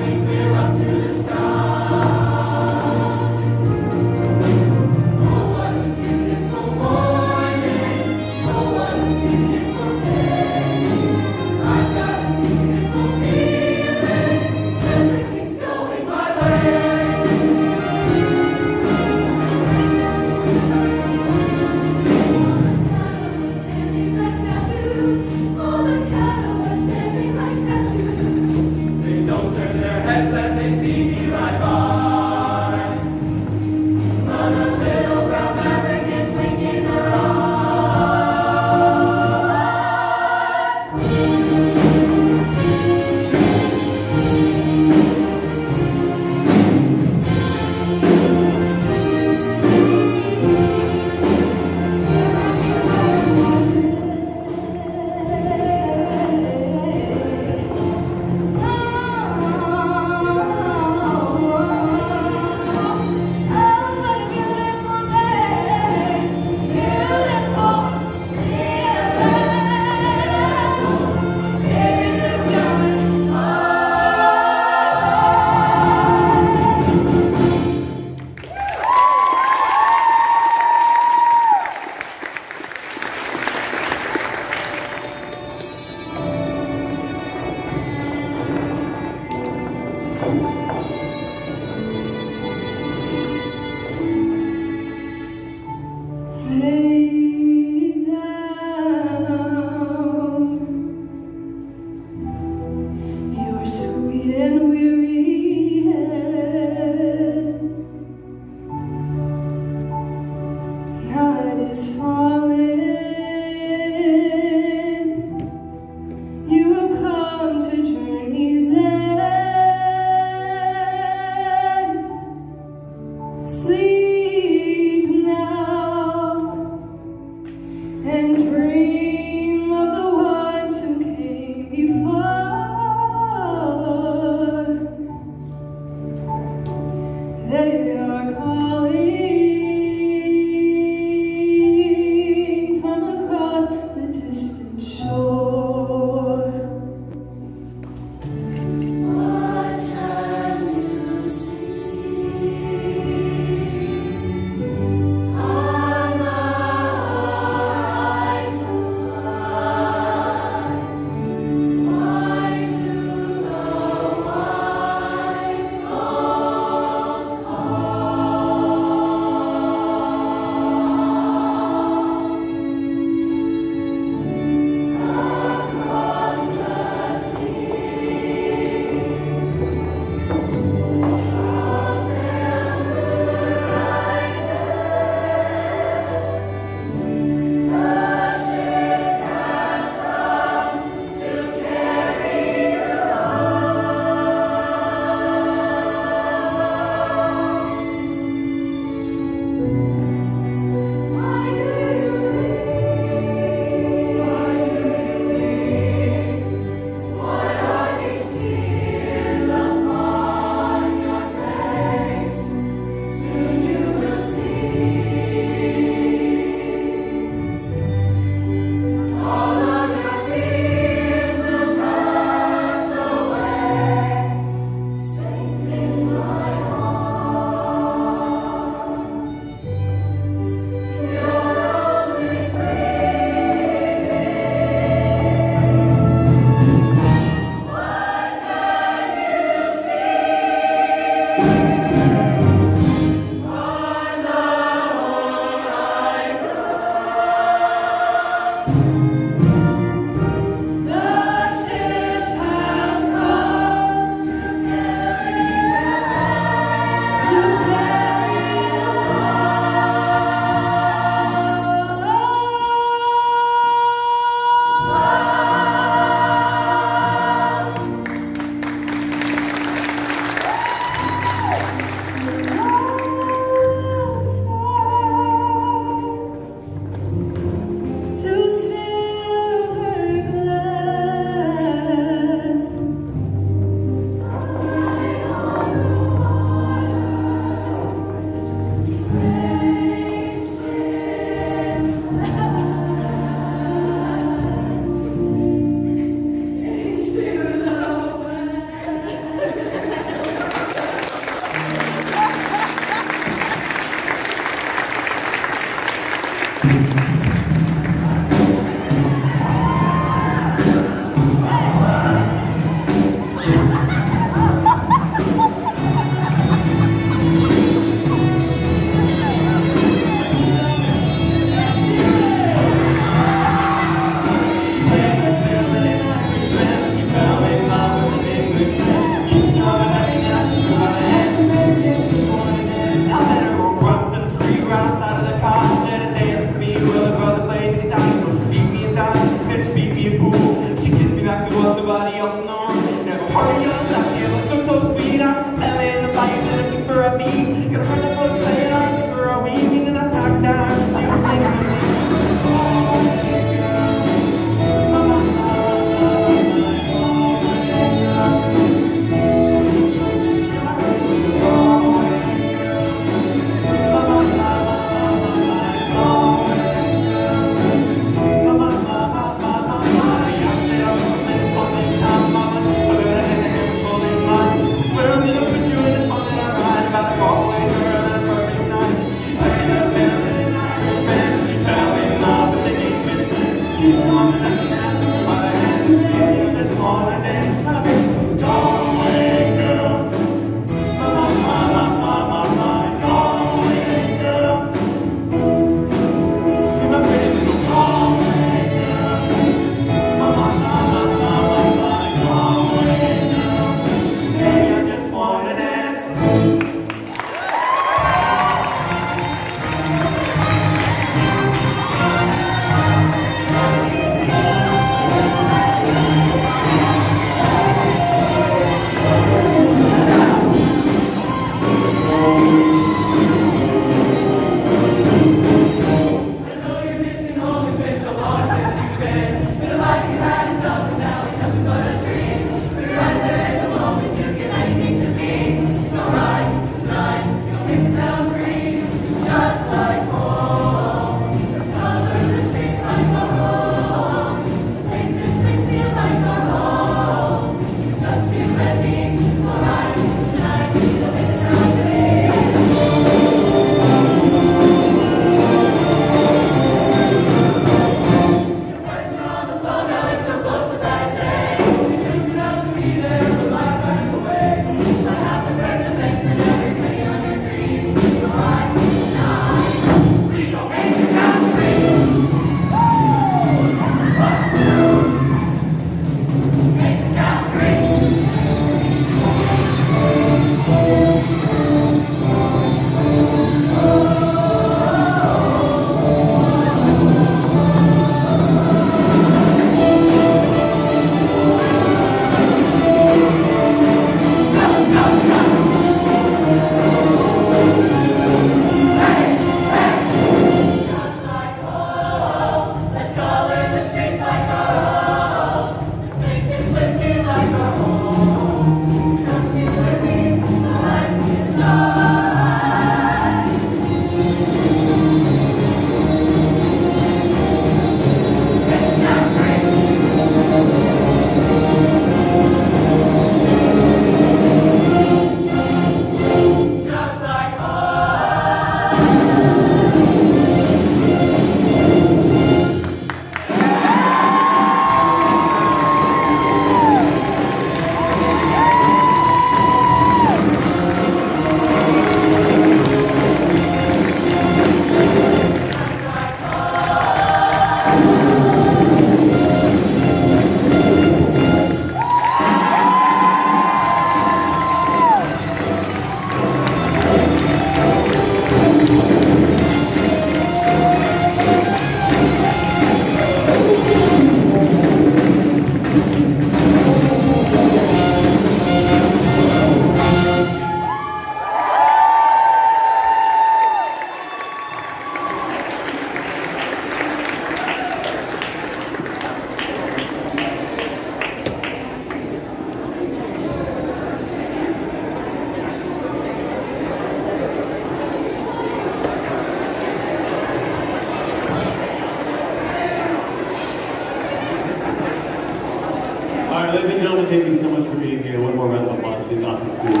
Ladies and gentlemen, thank you so much for being here. One more round of applause for these awesome students.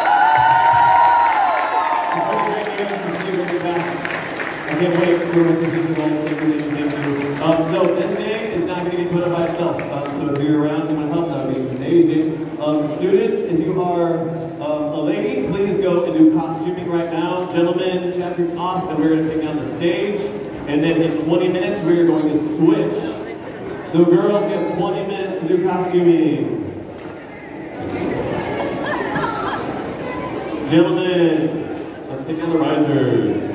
It's been great to see you back. I can't wait for what the people want to do. So this day is not going to get put up by itself. So if you're around and want to help, that would be amazing. Students, if you are a lady, please go and do costuming right now. Gentlemen, jackets off, and we're going to take down the stage. And then in 20 minutes, we are going to switch. So girls, you have 20 minutes to do costuming. Gentlemen, let's take down the risers.